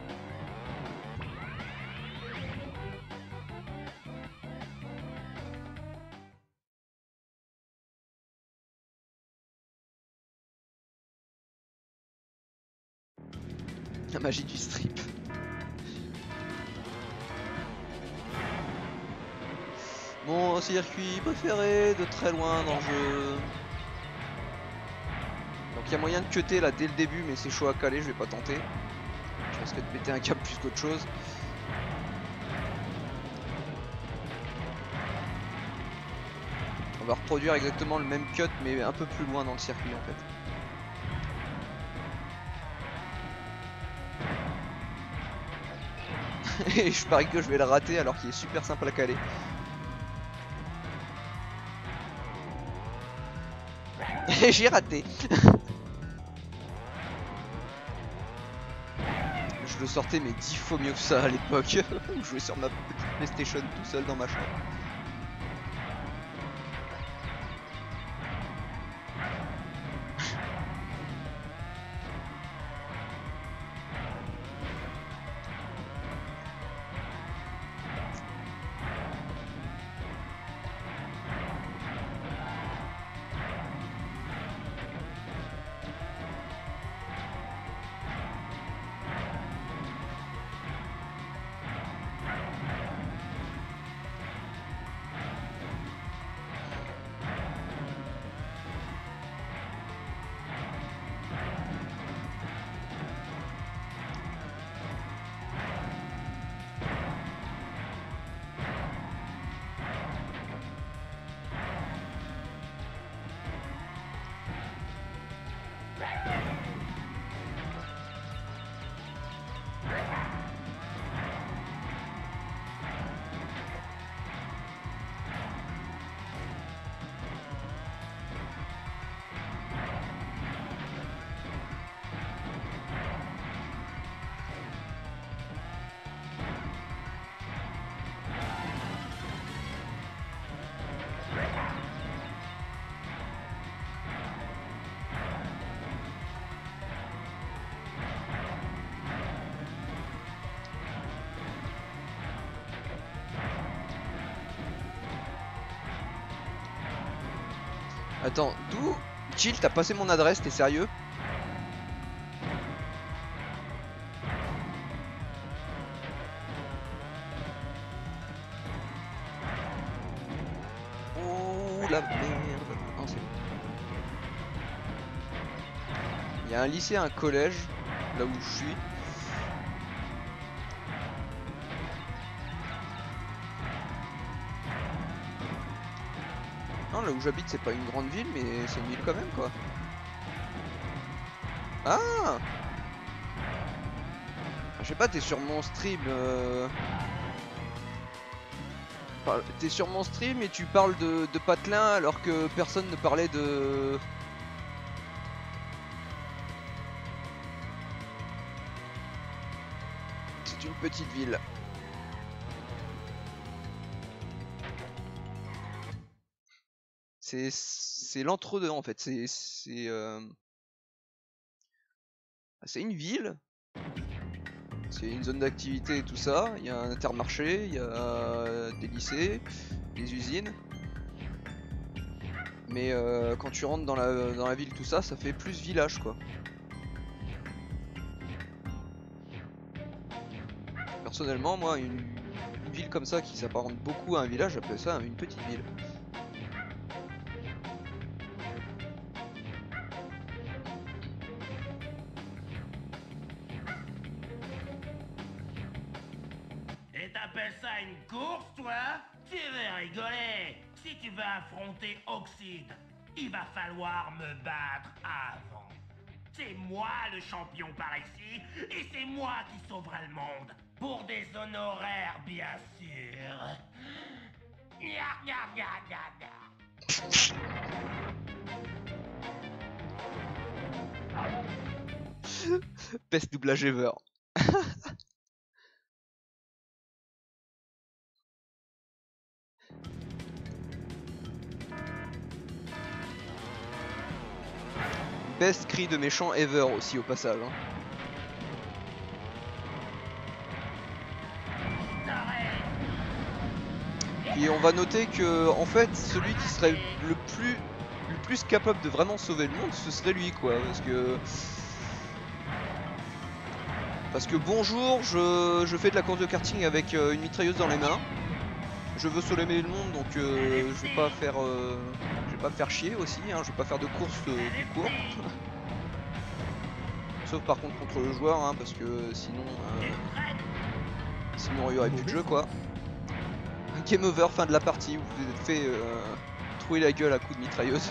Speaker 1: La magie du strip. Mon circuit préféré de très loin dans le jeu. Donc il y a moyen de cutter là dès le début, mais c'est chaud à caler, je vais pas tenter. Je risque de péter un câble plus qu'autre chose. On va reproduire exactement le même cut mais un peu plus loin dans le circuit en fait. Et je parie que je vais le rater alors qu'il est super simple à caler. Et j'ai raté. Je le sortais mais dix fois mieux que ça à l'époque. Où je jouais sur ma petite PlayStation tout seul dans ma chambre. Attends, d'où Chill, t'as passé mon adresse, t'es sérieux? Ouh la merde. Non, c'est bon. Il y a un lycée, un collège, là où je suis. Non, là où j'habite, c'est pas une grande ville, mais c'est une ville quand même, quoi. Ah! Je sais pas, t'es sur mon stream. Euh... T'es sur mon stream et tu parles de, de patelin alors que personne ne parlait de... C'est une petite ville. C'est c'est l'entre-deux en fait. C'est c'est euh... c'est une ville. C'est une zone d'activité et tout ça. Il y a un intermarché, il y a des lycées, des usines. Mais euh, quand tu rentres dans la, dans la ville, tout ça, ça fait plus village quoi. Personnellement, moi, une, une ville comme ça qui s'apparente beaucoup à un village, j'appelle ça une petite ville.
Speaker 4: Et t'appelles ça une course, toi? Tu veux rigoler? Si tu veux affronter Oxide, il va falloir me battre avant. C'est moi le champion par ici, et c'est moi qui sauverai le monde. Pour des honoraires, bien sûr. Gna, gna, gna, gna, gna.
Speaker 1: Best doublage ever. Best cri de méchant ever aussi au passage. Hein. Et on va noter que en fait celui qui serait le plus le plus capable de vraiment sauver le monde, ce serait lui quoi, parce que parce que bonjour, je, je fais de la course de karting avec euh, une mitrailleuse dans les mains. Je veux sauver le monde, donc euh, je vais pas faire euh, je vais pas me faire chier aussi, hein, je vais pas faire de course euh, du court. Sauf par contre contre le joueur, hein, parce que sinon euh, sinon il y aurait plus de jeu quoi. Game over, fin de la partie, vous vous êtes fait euh, trouer la gueule à coups de mitrailleuse.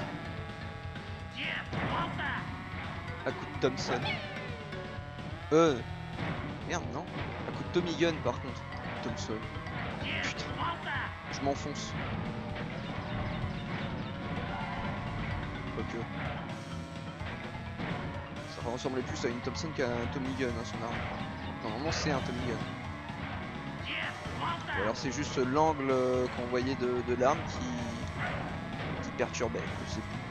Speaker 1: À coups de Thompson. Euh. Merde, non. À coups de Tommy Gun par contre. Thompson. Putain. Je m'enfonce. Ok. Ça ressemblait plus à une Thompson qu'à un Tommy Gun, hein, son arme. Normalement, c'est un Tommy Gun. Ou alors c'est juste l'angle euh, qu'on voyait de, de l'arme qui, qui perturbait, je sais plus.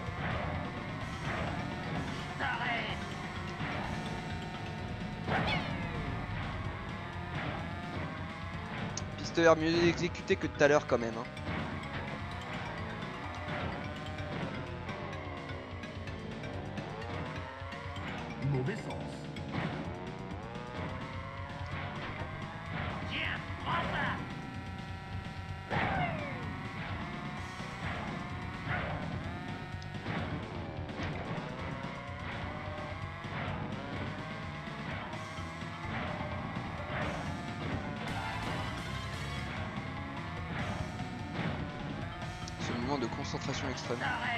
Speaker 1: Pistolet mieux exécuté que tout à l'heure quand même. Hein.
Speaker 3: Mauvais sens.
Speaker 1: De concentration extrême.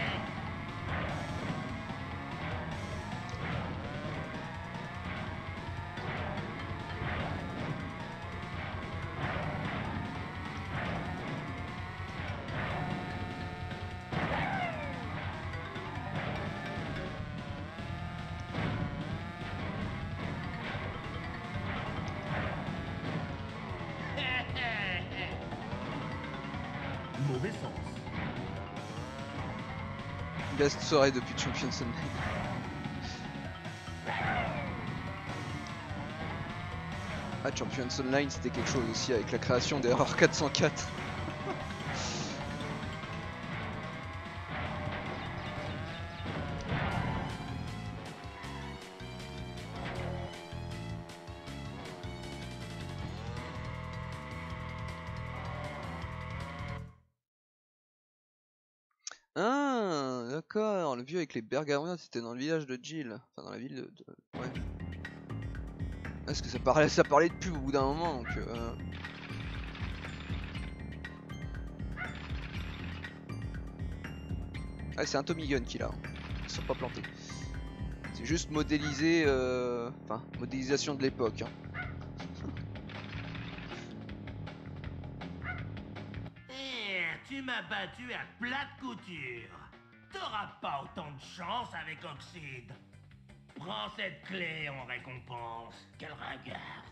Speaker 3: Mauvais sens.
Speaker 1: Best soirée depuis Champions Online. Ah, Champions Online c'était quelque chose aussi avec la création d'Erreur quatre cent quatre. Ah, d'accord, le vieux avec les bergamotes, c'était dans le village de Jill. Enfin, dans la ville de... de- Ouais. Parce que ça parlait, ça parlait de pub au bout d'un moment, donc... Euh... Ah, c'est un Tommy Gun qu'il a. Ils sont pas plantés. C'est juste modélisé... Euh... Enfin, modélisation de l'époque. Hein.
Speaker 4: Eh, tu m'as battu à plat de couture. T'auras pas autant de chance avec Oxide. Prends cette clé en récompense. Quel ringard.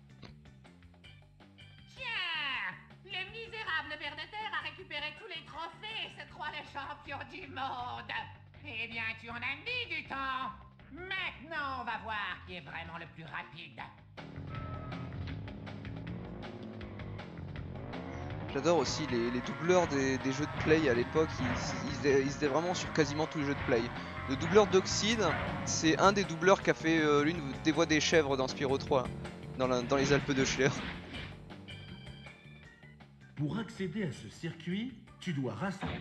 Speaker 5: Tiens, le misérable ver de terre a récupéré tous les trophées et se croit le champion du monde. Eh bien, tu en as mis du temps. Maintenant, on va voir qui est vraiment le plus rapide.
Speaker 1: J'adore aussi les, les doubleurs des, des jeux de play à l'époque, ils, ils, étaient- ils étaient vraiment sur quasiment tous les jeux de play. Le doubleur d'Oxide, c'est un des doubleurs qui a fait euh, l'une des voix des chèvres dans Spyro trois, dans, la- dans les Alpes de Schler.
Speaker 3: Pour accéder à ce circuit, tu dois rassembler.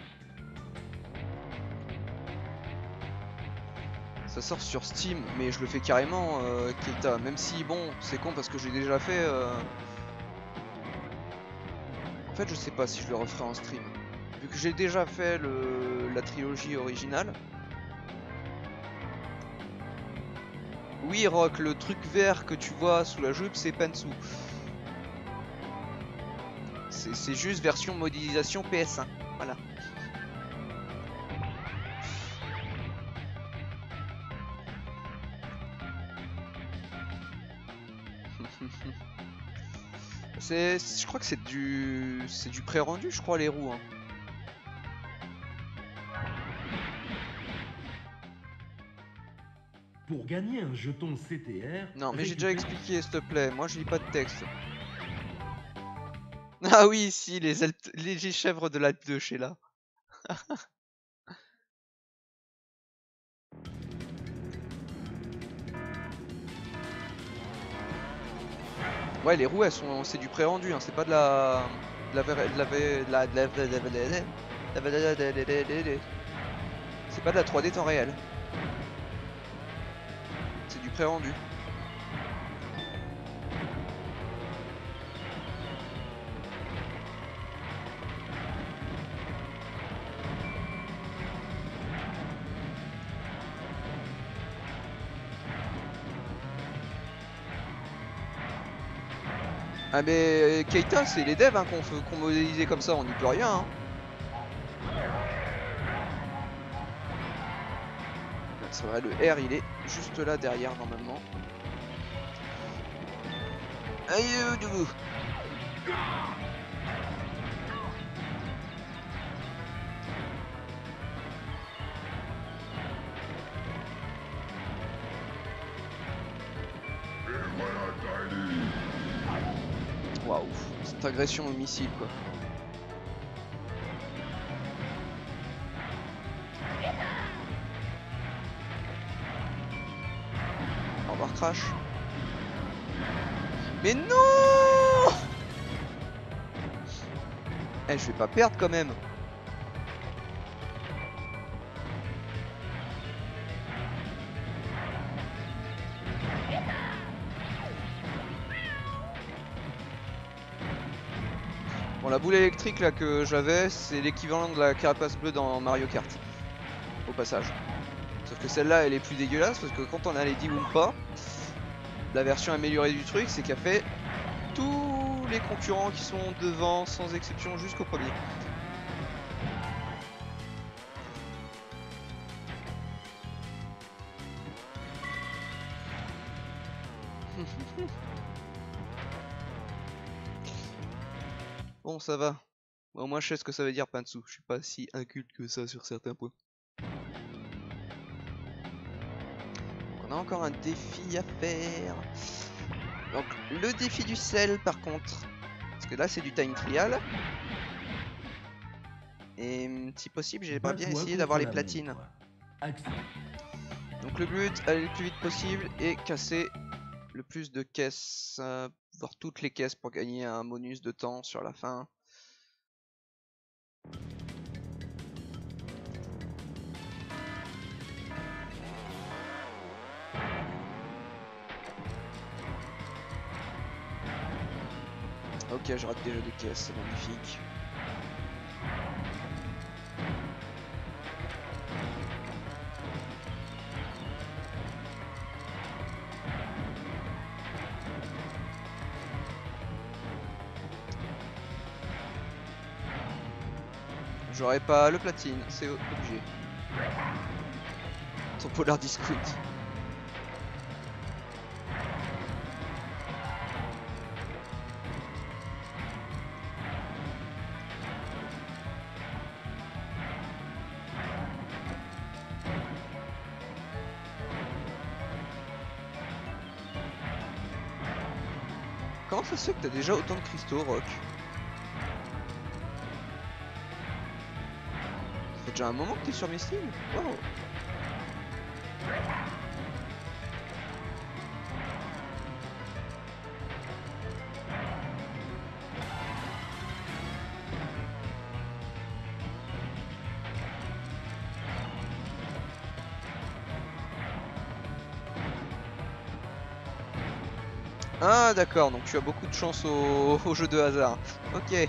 Speaker 1: Ça sort sur Steam, mais je le fais carrément, euh, Keita, même si bon, c'est con parce que j'ai déjà fait... Euh... En fait, je sais pas si je le referai en stream. Vu que j'ai déjà fait le... la trilogie originale. Oui, Rock, le truc vert que tu vois sous la jupe, c'est Pansu. C'est juste version modélisation P S un. Voilà. C'est, je crois que c'est du, c'est du pré-rendu, je crois, les roues. Hein.
Speaker 3: Pour gagner un jeton C T R...
Speaker 1: Non, mais j'ai déjà
Speaker 3: récupère-
Speaker 1: expliqué, s'il te plaît. Moi, je lis pas de texte. Ah oui, si, les, Alpes- les chèvres de l'Alpe de Sheila. Ouais, les roues, elles sont, c'est du pré-rendu, hein, c'est pas de la, de la, ver- de la, ver- de la, de la, de la, de la, de la, de la, de la, de la, c'est pas de la trois D temps réel. C'est du pré-rendu. Ah mais Keita, c'est les devs hein, qu'on fait- qu'on modélisait comme ça, on n'y peut rien. Hein. C'est vrai, le R il est juste là derrière normalement. Aïe, euh, du coup. Waouh, cette agression au missile quoi. Au revoir Crash. Mais non! Eh, je vais pas perdre quand même. Bon, la boule électrique là que j'avais, c'est l'équivalent de la carapace bleue dans Mario Kart. Au passage. Sauf que celle-là, elle est plus dégueulasse parce que quand on a les dix Wumpa, la version améliorée du truc, c'est qu'elle fait tous les concurrents qui sont devant, sans exception, jusqu'au premier. Bon, ça va. Au moins, je sais ce que ça veut dire, Pansu. Je suis pas si inculte que ça sur certains points. On a encore un défi à faire. Donc, le défi du sel, par contre. Parce que là, c'est du time trial. Et si possible, j'aimerais bien
Speaker 3: Bats-toi
Speaker 1: essayer
Speaker 3: contre
Speaker 1: d'avoir les
Speaker 3: la
Speaker 1: platines.
Speaker 3: montre. Accepte.
Speaker 1: Donc, le but, aller le plus vite possible et casser le plus de caisses, euh, voire toutes les caisses pour gagner un bonus de temps sur la fin. Ok, je rate déjà des caisses, c'est magnifique. J'aurais pas le platine, c'est obligé. Son polar discount. Comment ça se fait que t'as déjà autant de cristaux, Rock? Ça fait déjà un moment que t'es sur mes styles. Wow. Ah d'accord, donc tu as beaucoup de chance au, au jeu de hasard. Ok.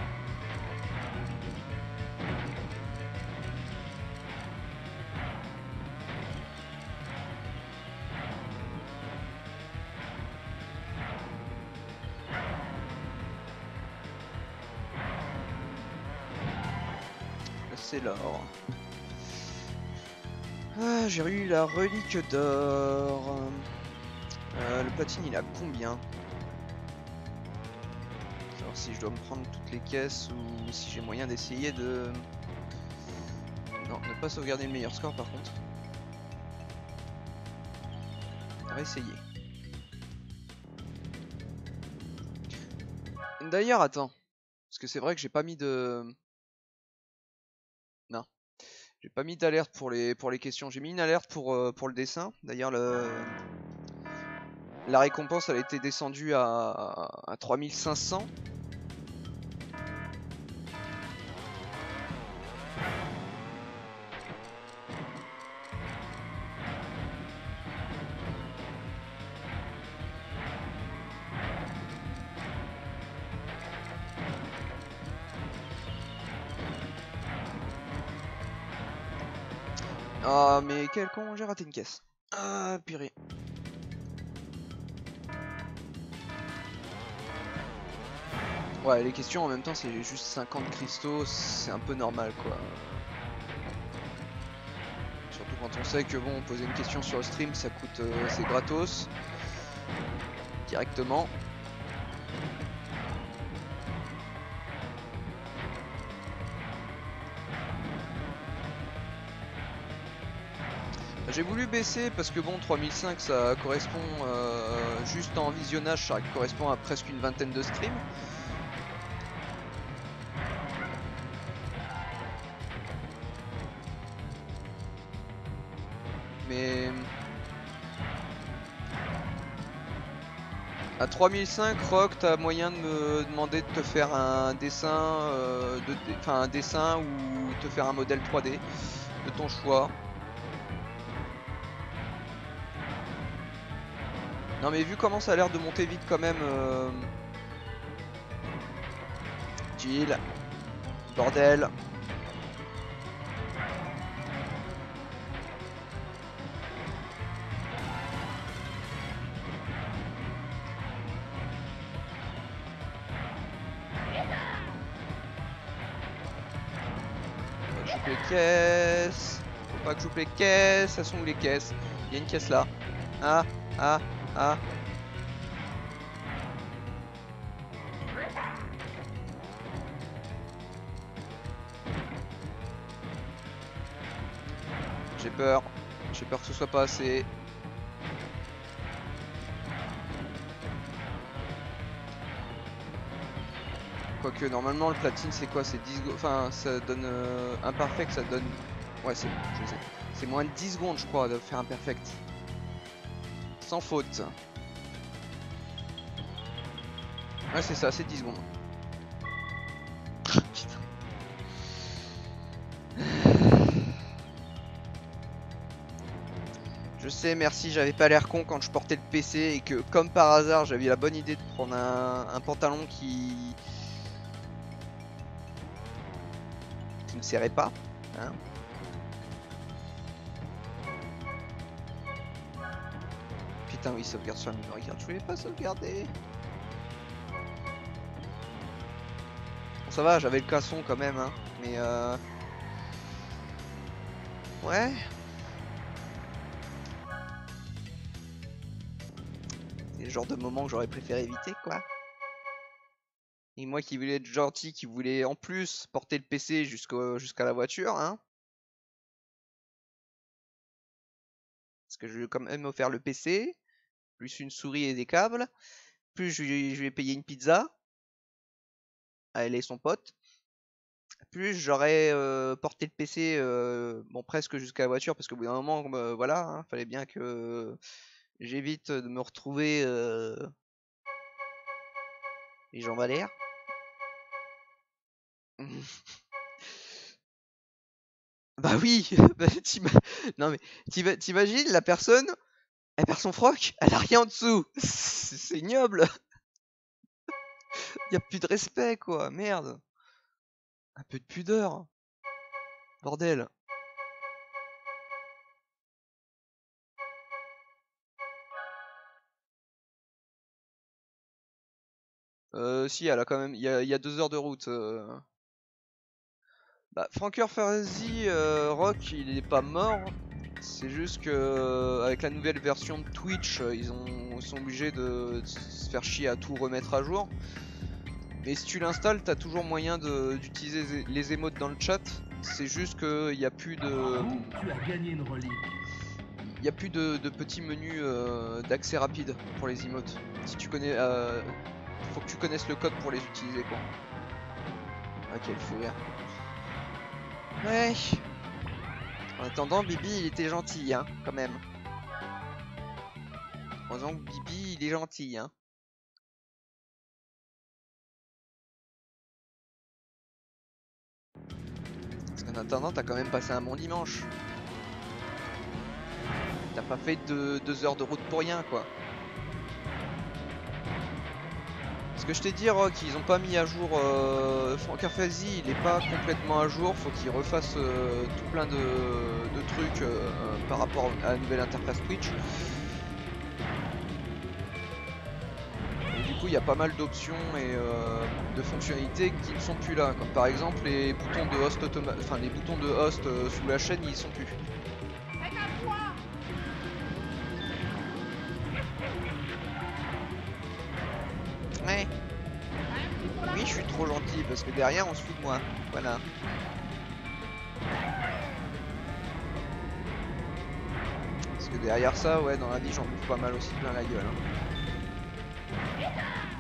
Speaker 1: C'est l'or. Ah, j'ai eu la relique d'or. Euh, le platine il a combien? Savoir si je dois me prendre toutes les caisses ou si j'ai moyen d'essayer de... Non, ne pas sauvegarder le meilleur score par contre. On va essayer. D'ailleurs, attends. Parce que c'est vrai que j'ai pas mis de... Non. J'ai pas mis d'alerte pour les, pour les questions. J'ai mis une alerte pour, euh, pour le dessin. D'ailleurs, le... la récompense elle a été descendue à, à trois mille cinq cents. Ah mais quel con, j'ai raté une caisse. Ah purée. Ouais, les questions en même temps c'est juste cinquante cristaux, c'est un peu normal quoi. Surtout quand on sait que bon, poser une question sur le stream ça coûte, euh, c'est gratos. Directement. J'ai voulu baisser parce que bon, trois mille cinq ça correspond euh, juste en visionnage, ça correspond à presque une vingtaine de streams. Mais à trois mille cinq, Rock, t'as moyen de me demander de te faire un dessin, euh, de, enfin un dessin ou te faire un modèle trois D de ton choix. Non mais vu comment ça a l'air de monter vite quand même, euh... Jill, bordel. Faut pas que j'oupe les caisses. Faut pas que j'oupe les caisses. Elles sont où les caisses? Il y a une caisse là. Ah, ah. Ah. J'ai peur. J'ai peur que ce soit pas assez. Quoique normalement le platine c'est quoi? C'est dix secondes. Enfin ça donne euh, imperfect, ça donne. Ouais c'est je sais. C'est moins de dix secondes je crois de faire un perfect. Sans faute. Ouais c'est ça, c'est dix secondes. Putain. Je sais, merci, j'avais pas l'air con quand je portais le P C et que, comme par hasard, j'avais la bonne idée de prendre un, un pantalon qui... qui me serrait pas. Hein. Putain, oui, sauvegarde sur la memory card. Je voulais pas sauvegarder. Bon, ça va, j'avais le casson quand même, hein. Mais euh... ouais. C'est le genre de moment que j'aurais préféré éviter, quoi. Et moi qui voulais être gentil, qui voulais en plus porter le P C jusqu'au jusqu'à la voiture, hein. Parce que je lui ai quand même offert le P C, plus une souris et des câbles, plus je lui, je lui ai payé une pizza à elle et son pote. Plus j'aurais euh, porté le P C, euh, bon presque jusqu'à la voiture, parce qu'au bout d'un moment, euh, voilà, hein, fallait bien que j'évite de me retrouver euh, les jambes à l'air. Bah oui, bah, non mais t'imagines la personne, elle perd son froc, elle a rien en dessous, c'est ignoble. Y a plus de respect quoi, merde. Un peu de pudeur, bordel. Euh, si, elle a quand même, il y a, y a deux heures de route. Euh... Bah, Franker Fazi euh, Rock, il est pas mort. C'est juste que euh, avec la nouvelle version de Twitch, euh, ils, ont, ils sont obligés de, de se faire chier à tout remettre à jour. Mais si tu l'installes, t'as toujours moyen d'utiliser les émotes dans le chat. C'est juste qu'il n'y a plus de.
Speaker 3: Tu as gagné une relique.
Speaker 1: Il n'y a plus de, de petits menus euh, d'accès rapide pour les emotes. Si tu connais, euh, faut que tu connaisses le code pour les utiliser quoi. Ah quel fou rire. Ouais. En attendant, Bibi il était gentil hein, quand même. En disant que Bibi il est gentil hein. Parce qu'en attendant, t'as quand même passé un bon dimanche. T'as pas fait de, deux heures de route pour rien quoi. Ce que je t'ai dit Rock, ils ont pas mis à jour euh, Franker Fazi, il est pas complètement à jour, faut qu'il refasse euh, tout plein de, de trucs euh, par rapport à la nouvelle interface Twitch. Et du coup il y a pas mal d'options et euh, de fonctionnalités qui ne sont plus là, comme par exemple les boutons de host automa enfin les boutons de host euh, sous la chaîne ils sont plus. Ouais. Oui, je suis trop gentil parce que derrière on se fout de moi. Voilà. Parce que derrière ça, ouais, dans la vie j'en bouffe pas mal aussi plein la gueule. Hein.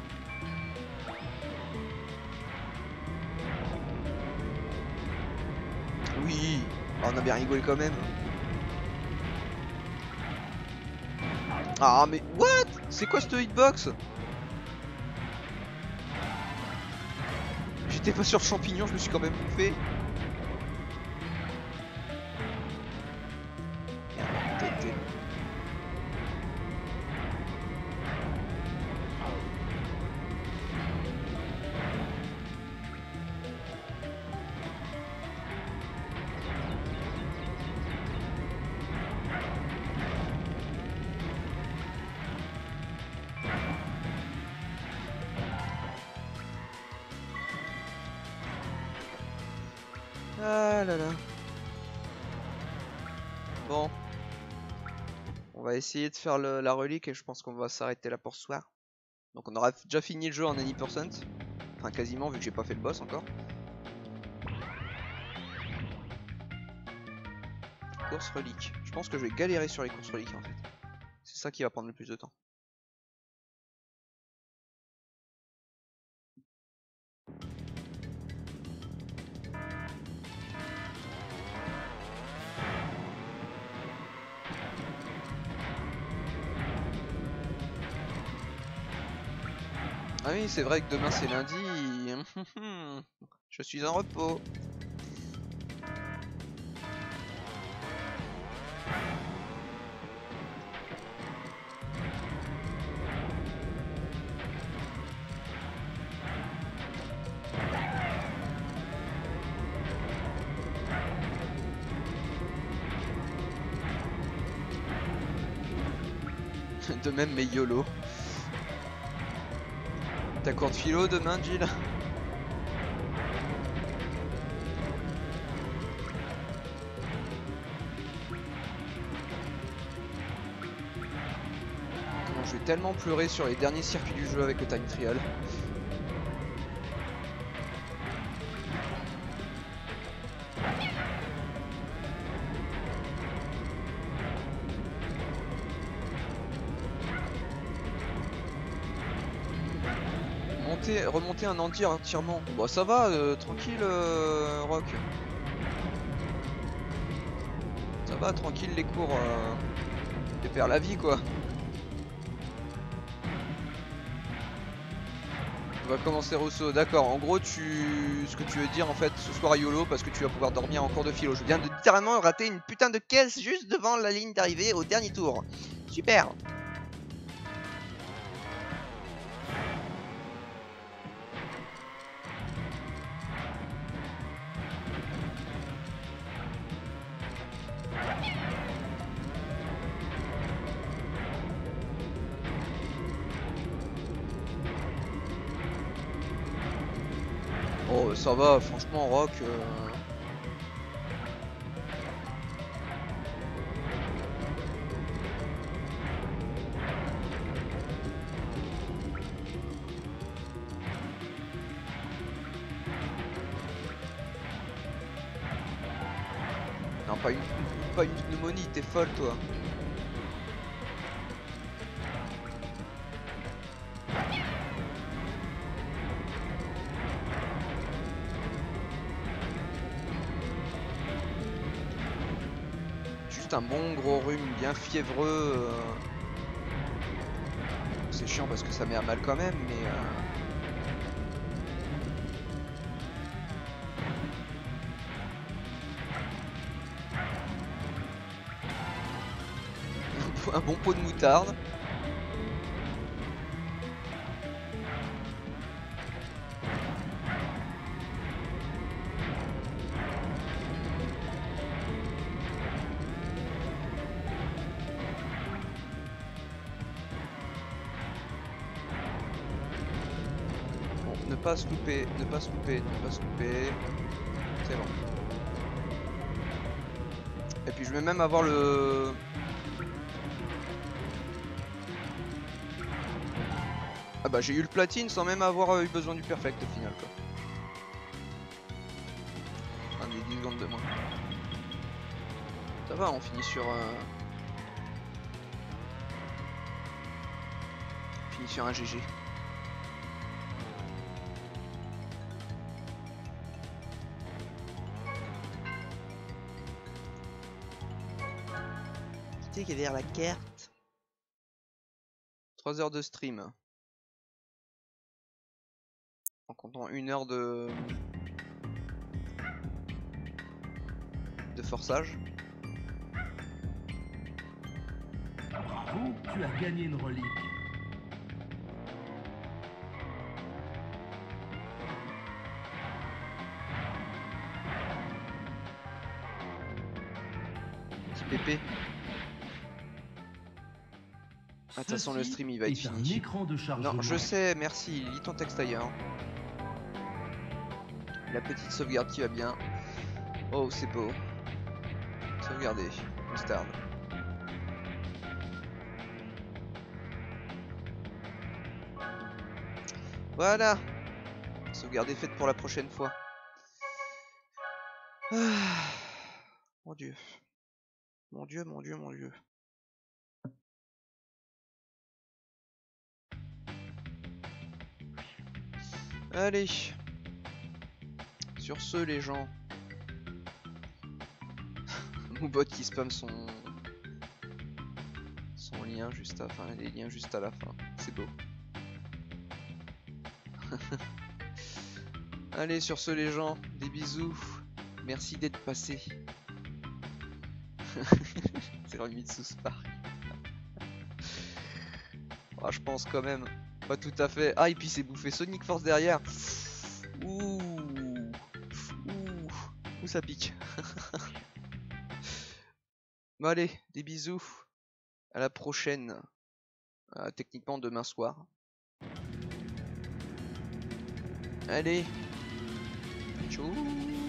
Speaker 1: Oui, oh, on a bien rigolé quand même. Ah mais what? C'est quoi cette hitbox? J'étais pas sur champignon, je me suis quand même bouffé. Ah là là. Bon. On va essayer de faire le, la relique et je pense qu'on va s'arrêter là pour ce soir. Donc on aura déjà fini le jeu en any percent. Enfin quasiment vu que j'ai pas fait le boss encore. Course relique. Je pense que je vais galérer sur les courses reliques en fait. C'est ça qui va prendre le plus de temps. Ah oui, c'est vrai que demain c'est lundi. Je suis en repos. de même, mais YOLO. T'as cours de philo demain, Jill? Comment je vais tellement pleurer sur les derniers circuits du jeu avec le time trial. Remonter un entier entièrement. Bon ça va, euh, tranquille euh, Rock. Ça va, tranquille les cours. Euh... Et perd la vie quoi. On va commencer Rousseau, d'accord. En gros tu... ce que tu veux dire en fait ce soir YOLO parce que tu vas pouvoir dormir en cours de philo. Je viens de littéralement rater une putain de caisse juste devant la ligne d'arrivée au dernier tour. Super. Oh ça va, franchement Rock euh... Non pas une, pas une pneumonie, t'es folle toi. Un bon gros rhume bien fiévreux. Euh... C'est chiant parce que ça met à mal quand même, mais euh... un bon pot de moutarde. Ne pas se louper, ne pas se louper, ne pas se louper. C'est bon. Et puis je vais même avoir le... Ah bah j'ai eu le platine sans même avoir eu besoin du perfect au final quoi. Un des dix secondes de moins. Ça va, on finit sur... Euh... On finit sur un G G. Qui est derrière la carte. trois heures de stream. En comptant une heure de de forçage.
Speaker 3: Bravo, tu as gagné une relique.
Speaker 1: Petit pépé. Ah, de toute façon, le stream il va être fini.
Speaker 3: Un écran de chargement.
Speaker 1: Non, je sais, merci. Lis ton texte ailleurs. La petite sauvegarde qui va bien. Oh, c'est beau. Sauvegarder. Mustard. Voilà. Sauvegarde est faite pour la prochaine fois. Ah. Mon dieu. Mon dieu, mon dieu, mon dieu. Allez. Sur ce, les gens. Moubot qui spam son son lien juste à, enfin les liens juste à la fin. C'est beau. Allez, sur ce, les gens, des bisous. Merci d'être passé. C'est limite sous Spark. Oh, je pense quand même. Pas tout à fait. Ah, et puis c'est bouffé Sonic Force derrière. Ouh. Ouh. Ouh, ça pique. Bon allez, des bisous. À la prochaine. Euh, techniquement demain soir. Allez. Ciao.